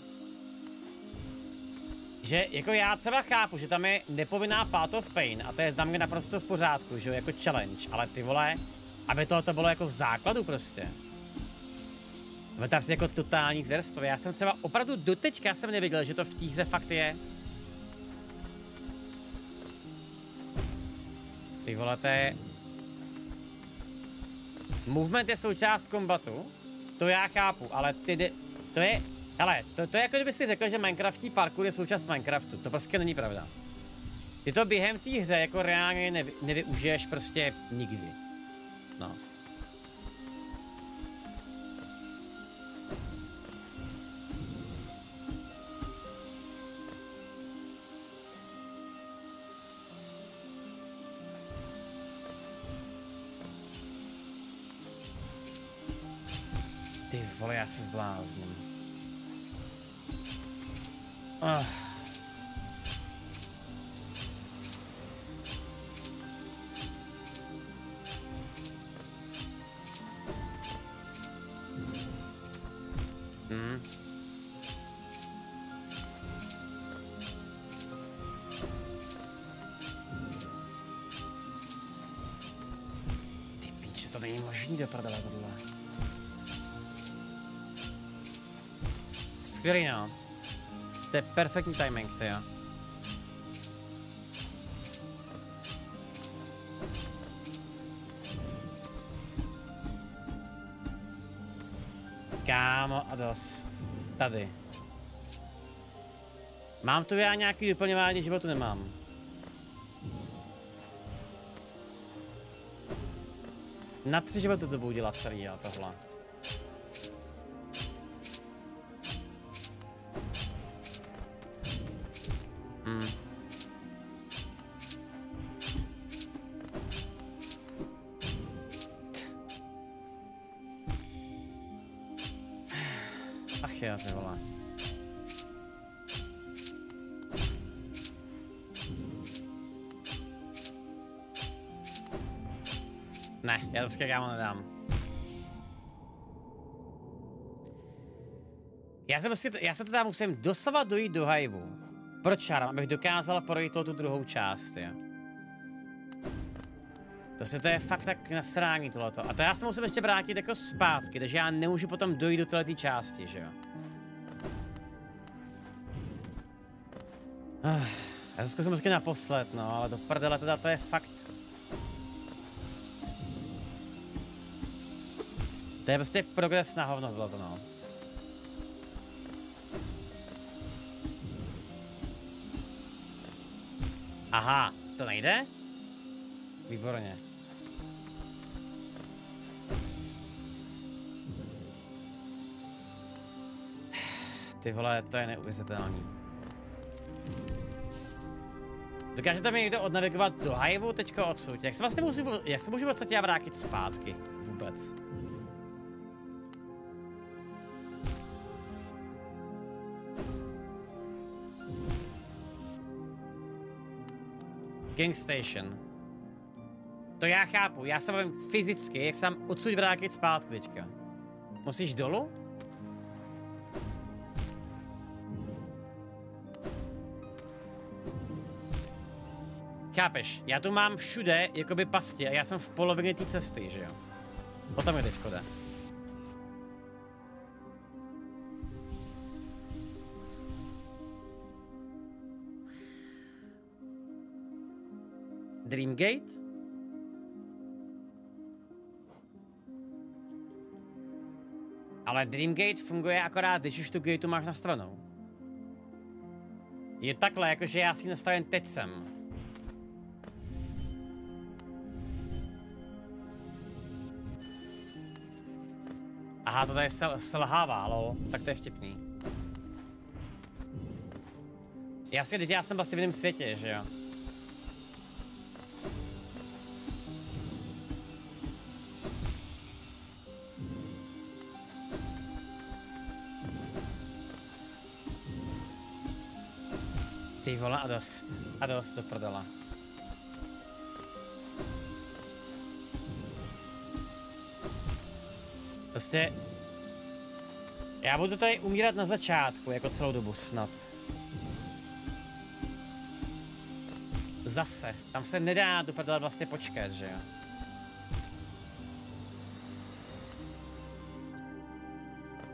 Že jako já třeba chápu, že tam je nepovinná Path of Pain a to je za mě naprosto v pořádku, že jo, jako challenge, ale ty vole, aby tohoto bylo jako v základu prostě. No tam si jako totální zvěrstvo. Já jsem třeba opravdu doteďka jsem nevěděl, že to v té hře fakt je. Ty vole, to je... Movement je součást kombatu. To já chápu, ale ty... De... To je... Hele, to, to je jako kdyby si řekl, že Minecraftí parkour je součást Minecraftu. To prostě není pravda. Ty to během té hře jako reálně nevy, nevyužiješ prostě nikdy. No. Ty vole, já se zblázním. Uh. Hmm. Ty píče, to není možný do prdele tohle. Skvělý, no. To je perfektní timing, ty jo. Kámo, a dost. Tady. Mám tu já nějaký doplňování životu? Nemám. Na tři životy to budu dělat celý a tohle. Hmm. Ach jo, ty vole. Ne, já to prostě kámo nedám. Já se prostě, já se teda musím doslova dojít do hajvu. Proč šáram, abych dokázal projít tu druhou část, jo. Prostě to je fakt tak nasrání tohleto. A to já se musím ještě vrátit jako zpátky, takže já nemůžu potom dojít do této části, že jo. Uh, já to zkusím vždycky naposled, no, ale do prdele teda to je fakt... To je prostě progres na hovno tohleto, no. Aha, to nejde? Výborně. Ty vole, to je neuvěřitelný. Dokážete mi někdo odnavigovat do hajvu teďko odsud? Jak se vlastně můžu, jak se můžu vlastně vrátit zpátky? Vůbec. King Station. To já chápu, já se bavím fyzicky, jak se mám odsud vrátit zpátky teďka. Musíš dolů? Chápeš, já tu mám všude jakoby pasti a já jsem v polovině té cesty, že jo? Potom je teďko jde. Dreamgate? Ale Dreamgate funguje akorát, když už tu gateu máš nastavenou. Je takhle, jakože já si nastavím teď sem. Aha, to tady sel selhává, lol. Tak to je vtipný. Jasně, teď já jsem vlastně v jiném světě, že jo? Ty vole, a dost. A dost do prdela. Prostě... Já budu tady umírat na začátku, jako celou dobu snad. Zase. Tam se nedá do prdela vlastně počkat, že jo?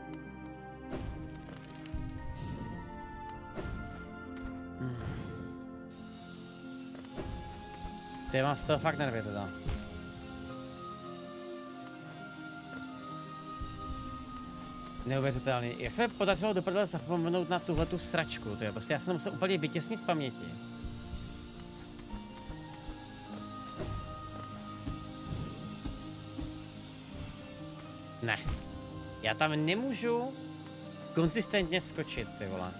Ty mám z toho fakt nervy teda. Neuvěřitelný. Jak se mi podařilo do prdele zapomenout na tuhletu sračku, to je prostě já jsem musel úplně vytěsnit z paměti. Ne. Já tam nemůžu konzistentně skočit, ty vole.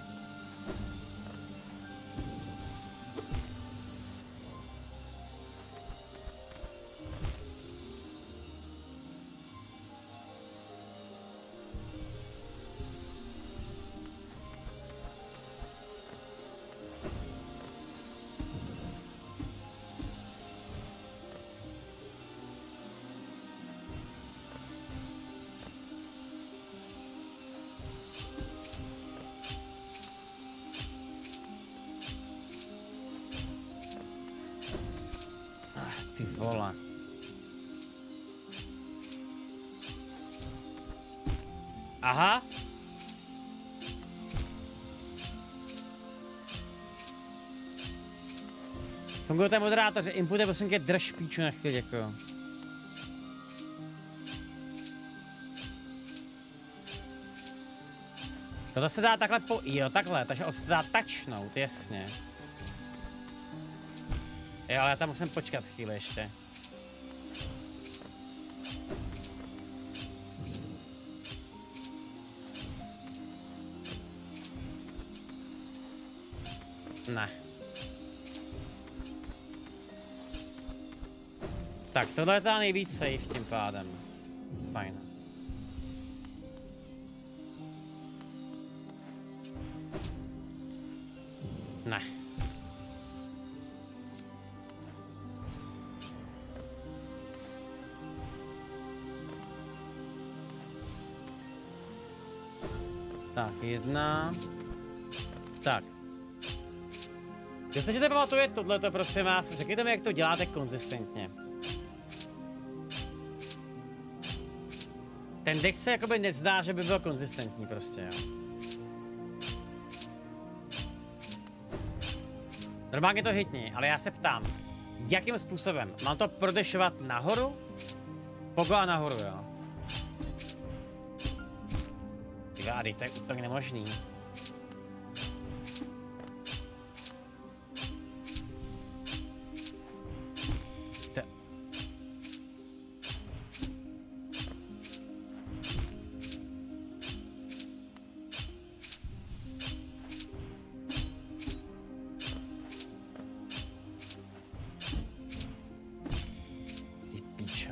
Ty vole. Aha. Fungujete moderátoři, inpute prosím tě drž píču na chvíli, děkuju. Tohle se dá takhle po... Jo, takhle, takže on se dá touchnout, jasně. Jo, ale já tam musím počkat chvíli ještě. Ne. Tak, tohle je ta nejvíc safe tím pádem. Fajn. Ne. Tak, jedna. Tak. Když se pamatuje tohleto, prosím vás, řekněte mi, jak to děláte konzistentně. Ten deck se jakoby nezdá, že by byl konzistentní prostě, jo. Normálně to hitni, ale já se ptám, jakým způsobem? Mám to prodešovat nahoru? Pogo a nahoru, jo. Tyvády, to je úplně nemožný. T Ty píčo.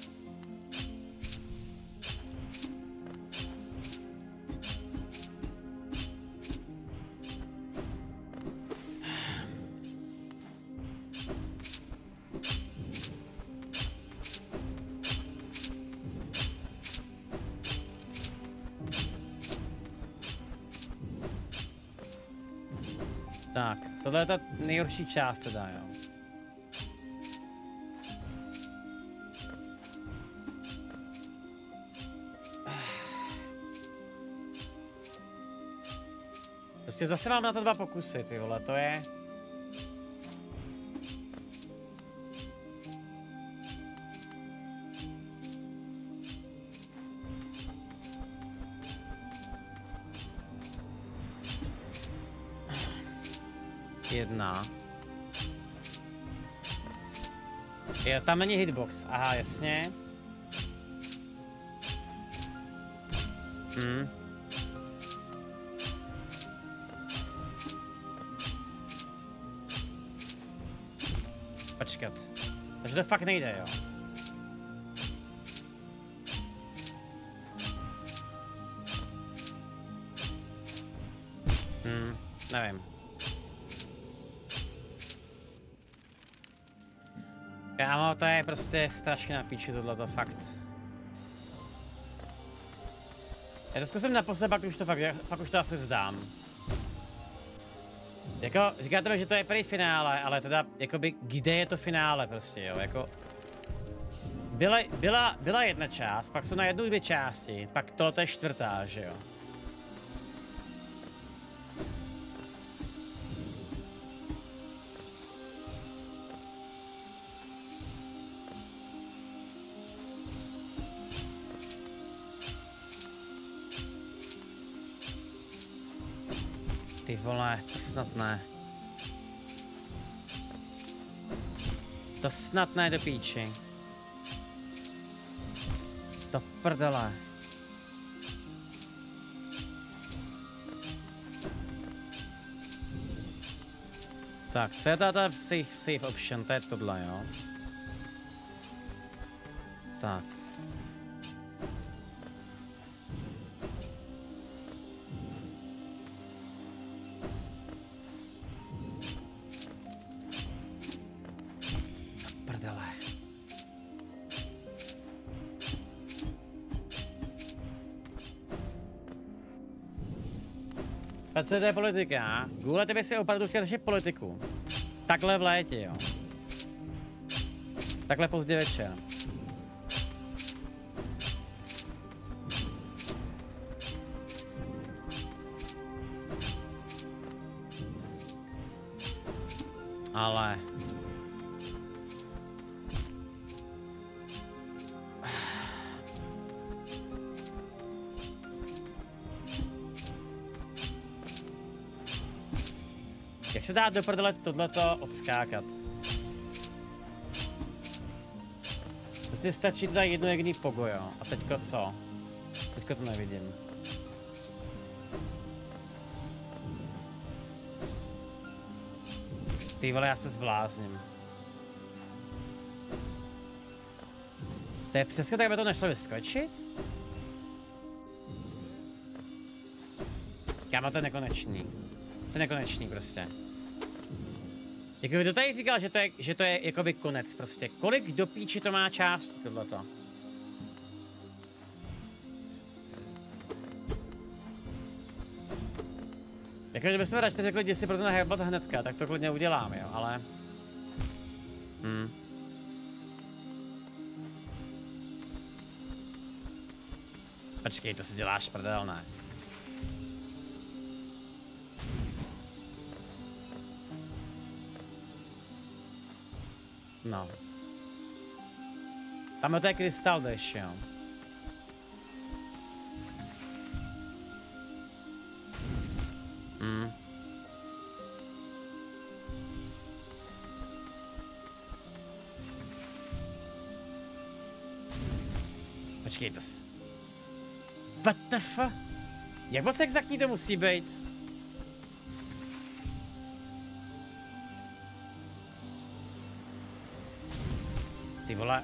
Tak, tohle je ta nejhorší část teda, jo. Prostě zase mám na to dva pokusy, ty vole, to je... Jedna. Je, tam není hitbox, aha, jasně. Hmm. Počkat. Takže to fakt nejde, jo. Hmm, nevím. Kámo, to je prostě strašně na píči tohleto, fakt. Já to zkusím naposled, pak už to fakt, fakt už to asi vzdám. Jako, říkáte mi, že to je prý finále, ale teda, jakoby, kde je to finále prostě, jo, jako... Byla, byla, byla jedna část, pak jsou na jednu dvě části, pak to je čtvrtá, že jo. Ty vole, to snad ne. To snad ne do píči. To prdele. Tak, co je ta safe, safe option? To je tohle, jo? Tak. Prdele. A co je to je politika? Google, tebe si opravdu chtěl řešit politiku. Takhle v létě, jo. Takhle pozdě večer. Ale... Jak se dá do prdele tohleto odskákat? Prostě stačí tady jedno jediný pogo, jo. A teďko co? Teďko to nevidím. Ty vole, já se zblázním. To je přesně tak, aby to nešlo vyskočit? Kámo, to je nekonečný. To je nekonečný prostě. Jako kdo tady říkal, že to je, že to je jakoby konec prostě. Kolik do píči to má část tohleto? Jako kdybychom radši řekli, jdi si pro to na Hiveblood hnedka, tak to klidně udělám, jo, ale... Hmm. Počkej, to si děláš prdel, ne? No. Tam to je krystal deš, jo. Hmm. Počkej, to s... What the fuck? Jak moc exaktní to musí být? Ty vole.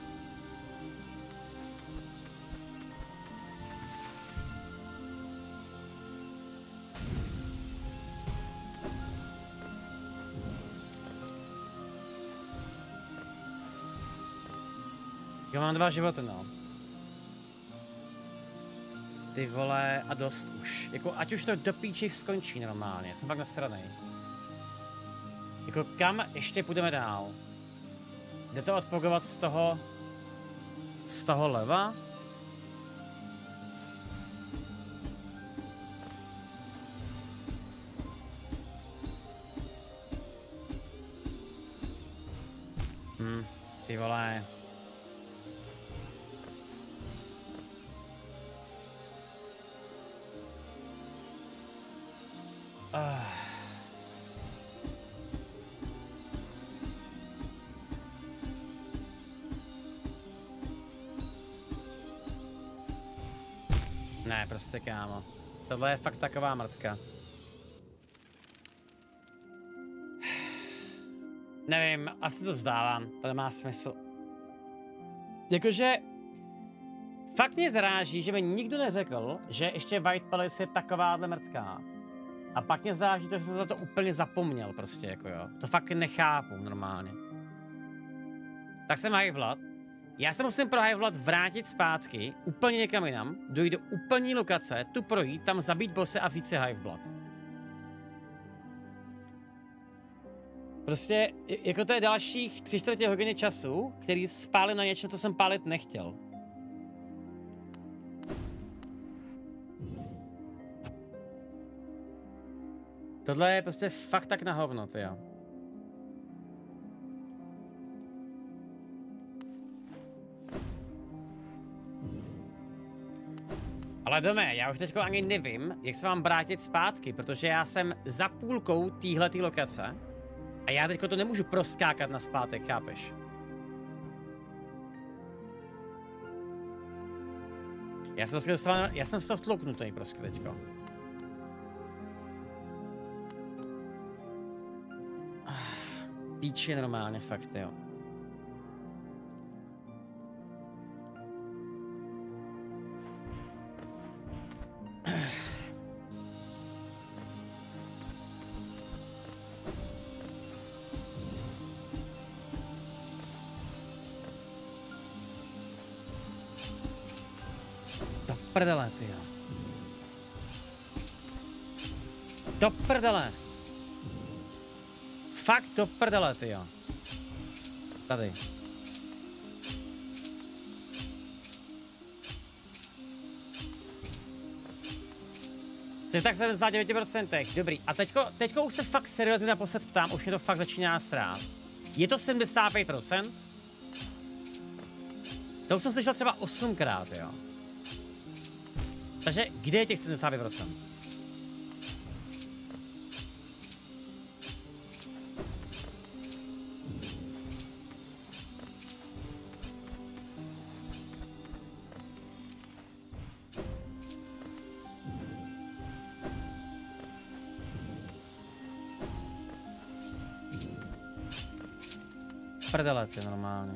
Jo, mám dva životy, no. Ty vole, a dost už. Jako, ať už to do píči skončí normálně, jsem fakt nasranej. Jako, kam ještě půjdeme dál? Jde to odpogovat z toho... z toho leva? Hm, ty vole. Ah. Ne, prostě kámo. Tohle je fakt taková mrtka. Nevím, asi to vzdávám, to nemá smysl. Jakože... Fakt mě zaráží, že mi nikdo neřekl, že ještě White Palace je takováhle mrtká. A pak mě zaráží to, že jsem za to úplně zapomněl prostě, jako jo. To fakt nechápu normálně. Tak jsem Hiveblood. Já se musím pro Hiveblood vrátit zpátky, úplně někam jinam, dojít do úplný lokace, tu projít, tam zabít bose a vzít si Hiveblood. Prostě, jako to je dalších tři čtvrtě hodiny času, který spálím na něčem, co jsem pálit nechtěl. Tohle je prostě fakt tak na hovno, ty jo. Ale Dome, já už teďko ani nevím, jak se mám vrátit zpátky, protože já jsem za půlkou téhletý lokace a já teďko to nemůžu proskákat na zpátek, chápeš? Já jsem se dostal, já jsem soft locknutý prostě teďko. Píči normálně, fakt, jo. Do prdele, tyjo. Do prdele. Fakt do prdele, tyjo. Tady. Jsi tak sedmdesát devět procent. Dobrý. A teďko, teďko už se fakt seriózně naposled ptám, už mě to fakt začíná srát. Je to sedmdesát pět procent? To už jsem slyšel třeba osmkrát, jo. Takže kde je těch sedmdesát pět procent? Prdele, ty normálně.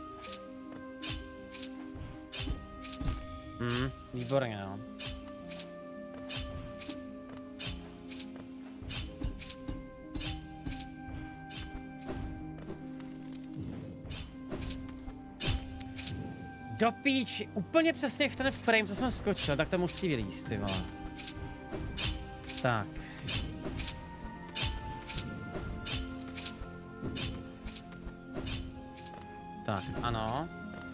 Hm, výborně, no. Do píči, úplně přesně v ten frame, co jsem skočil, tak to musí vylízt, ty vole. Tak. Tak, ano.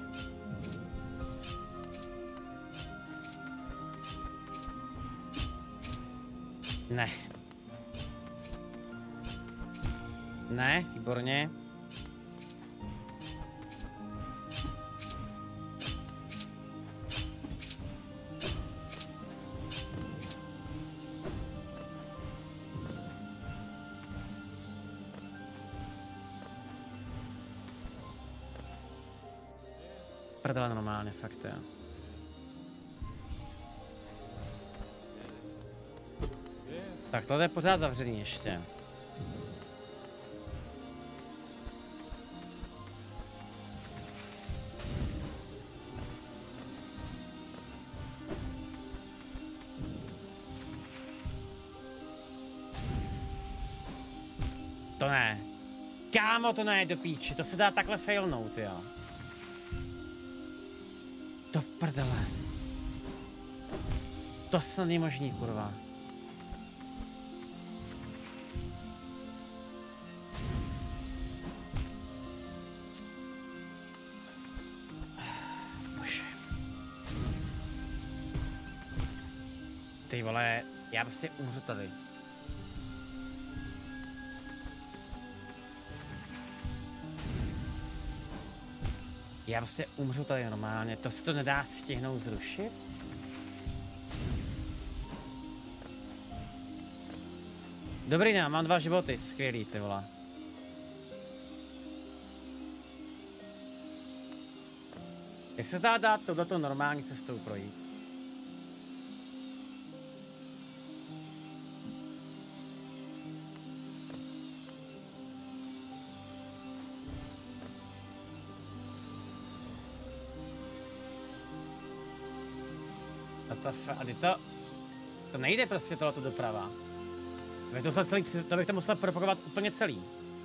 Ne. Ne, výborně. Prdele normálně, fakt jo. Tak tohle je pořád zavřený ještě. To ne. Kámo, to ne, do píči, to se dá takhle failnout, jo. Do prdele. To snad není možný, kurva. Bože. Ty vole, já prostě umřu tady. Já prostě umřu tady normálně, to se to nedá stihnout zrušit? Dobrý den, mám dva životy, skvělý, ty vole. Jak se dá dát touhleto normální cestou projít? A ty to, to nejde prostě tohleto doprava. To bych to, musel celý, to bych to musel propagovat úplně celý.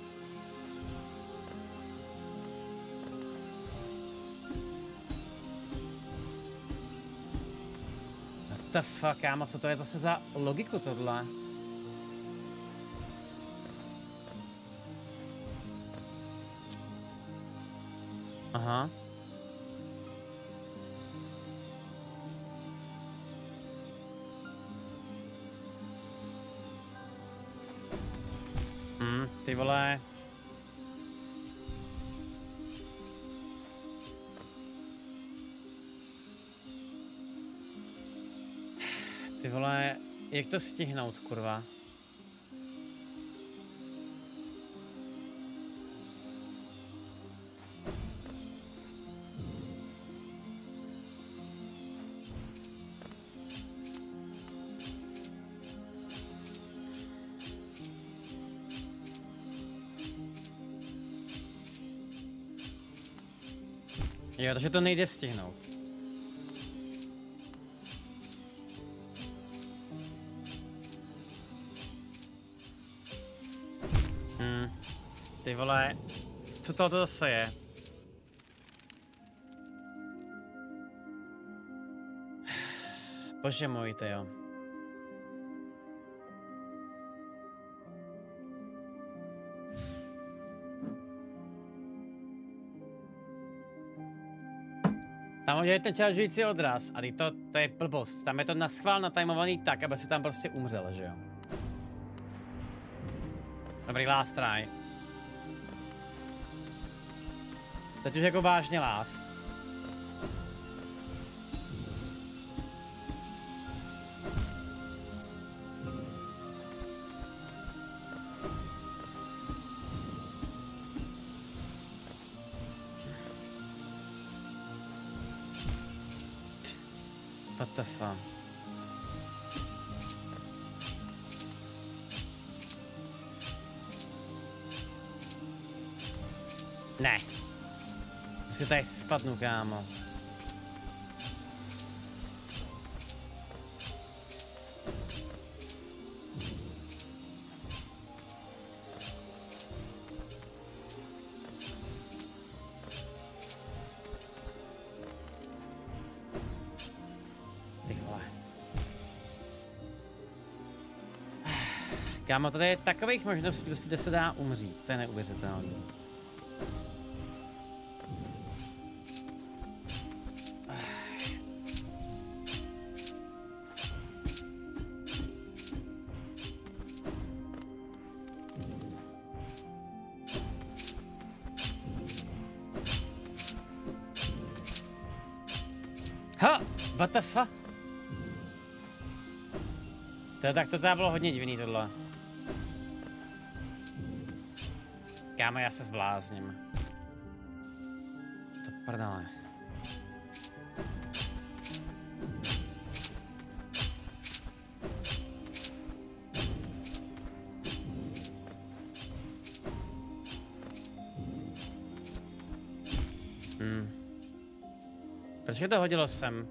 What the fuck, kámo, co to je zase za logiku tohle? Aha. Hmm, ty vole. Ty vole, jak to stihnout, kurva? Jo, takže to nejde stihnout. Hm. Ty vole, co to zase je? Bože můj, ty jo. Tam udělej ten čaržující odraz, ale to, to je blbost. Tam je to naschvál natajmovaný tak, aby si tam prostě umřel, že jo? Dobrý, last try. Teď už jako vážně last. What the fuck? Ne. Už si tady spadnu, kámo. Kámo, tady je takových možností, kde se dá umřít, to je neuvěřitelné. Ha! What the fuck? To tak to teda bylo hodně divný tohle. Kámo, já se zblázním. To prdele. Hmm. Proč mi to hodilo sem?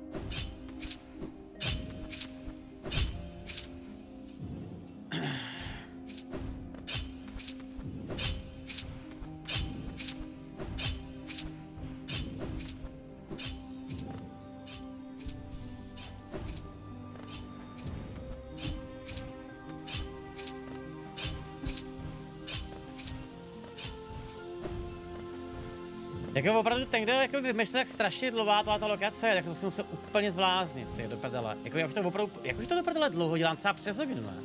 Jako opravdu ten, kdo jako vymýšlel tak strašně dlouhá ta lokace, tak to si musel úplně zbláznit, ty do prdele. Jako já už to opravdu, jak už to do prdele dlouho dělám, třeba přes hodinu, ne?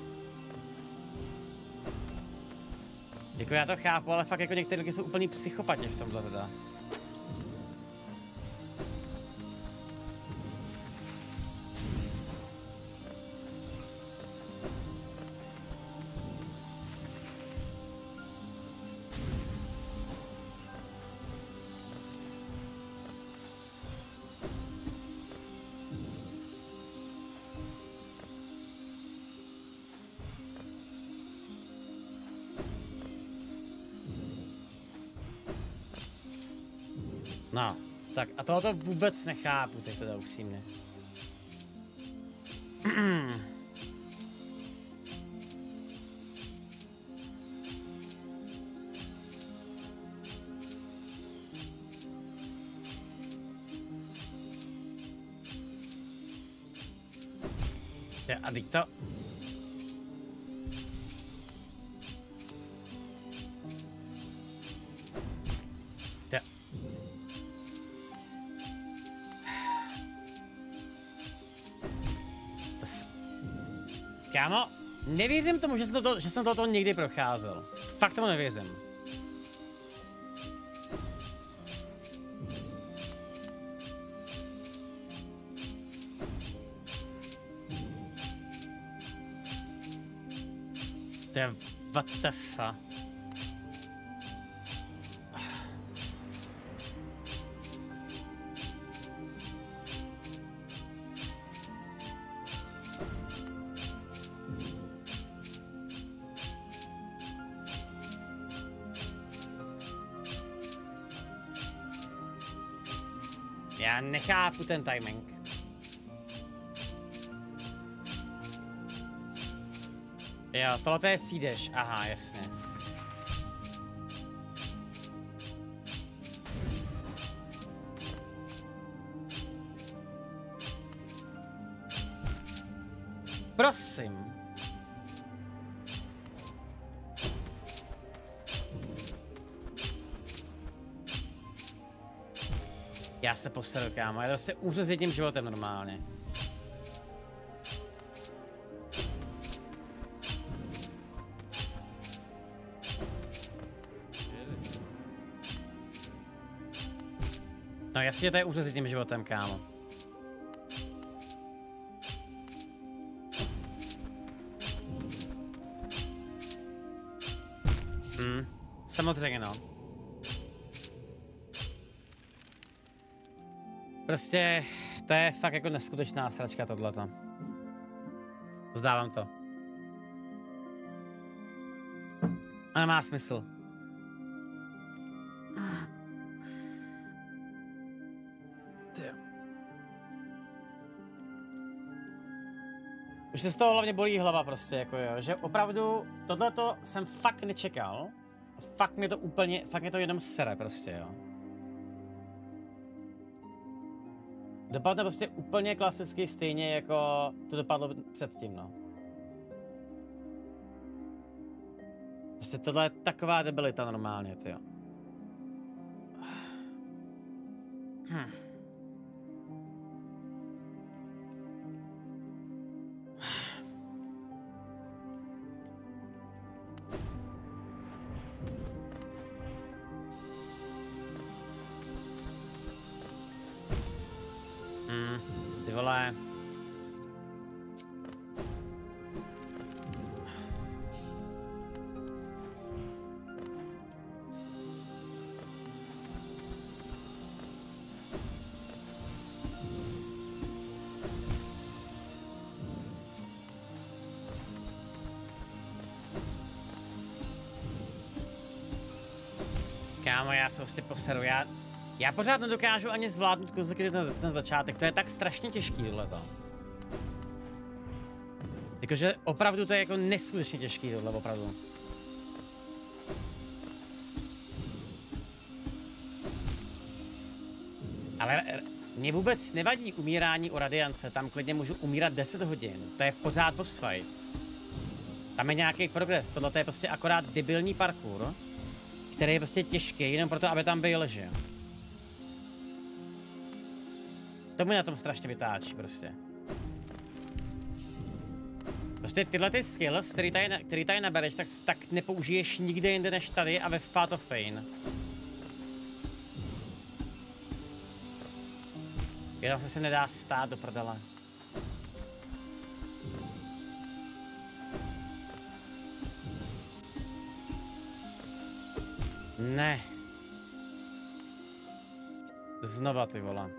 Jako já to chápu, ale fakt jako některé lidi jsou úplný psychopati v tomhle teda. No, tak a tohoto vůbec nechápu, teď teda upřímně. A teď to... Kámo, nevěřím tomu, že jsem, to, že jsem tohoto někdy procházel. Fakt tomu nevěřím. To je what the fuck. Já nechápu ten timing. Jo, tohle je sídeš, aha, jasně. Prosím. Já se poseru, kámo, já to se umřu s jedním životem normálně. No jasně, to je umřu s jedním životem, kámo. Hm, samozřejmě no. Prostě, to je fakt jako neskutečná sračka tohleto. Zdávám to. A nemá smysl. Tyjo. Už se z toho hlavně bolí hlava prostě, jako jo, že opravdu tohleto jsem fakt nečekal. Fakt mě to úplně, fakt mě to jenom sere prostě, jo. Dopadne prostě úplně klasicky stejně, jako to dopadlo předtím, no. Prostě tohle je taková debilita normálně, tyjo. Hm. Hmm, ty vole. Kámo, já se prostě poseru, já... Já pořád nedokážu ani zvládnout kouzlky ten, ten začátek, to je tak strašně těžký tohleto. Jakože opravdu to je jako neskutečně těžký tohle, opravdu. Ale mě vůbec nevadí umírání u radiance, tam klidně můžu umírat deset hodin, to je pořád boss fight. Tam je nějaký progres, tohle je prostě akorát debilní parkour, který je prostě těžký, jenom proto, aby tam byl, že jo. To mě na tom strašně vytáčí prostě. Prostě tyhle ty skills, který tady, který tady nabereš, tak, tak nepoužiješ nikde jinde než tady a ve Path of Pain. Jenom se se nedá stát do prdele. Ne. Znova ty vole.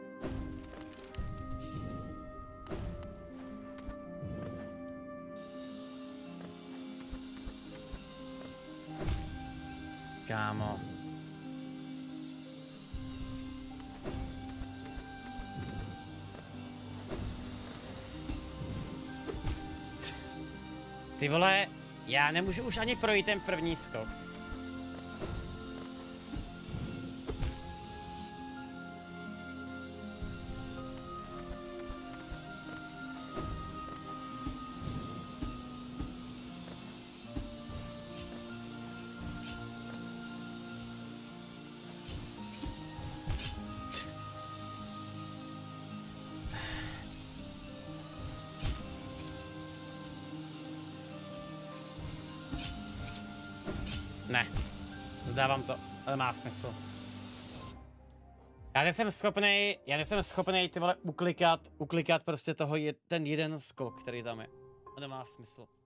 Kámo. Ty vole, já nemůžu už ani projít ten první skok. Ne, zdávám to, ale má smysl. Já nejsem schopnej, já nejsem schopnej ty vole uklikat, uklikat prostě toho je, ten jeden skok, který tam je. To nemá smysl.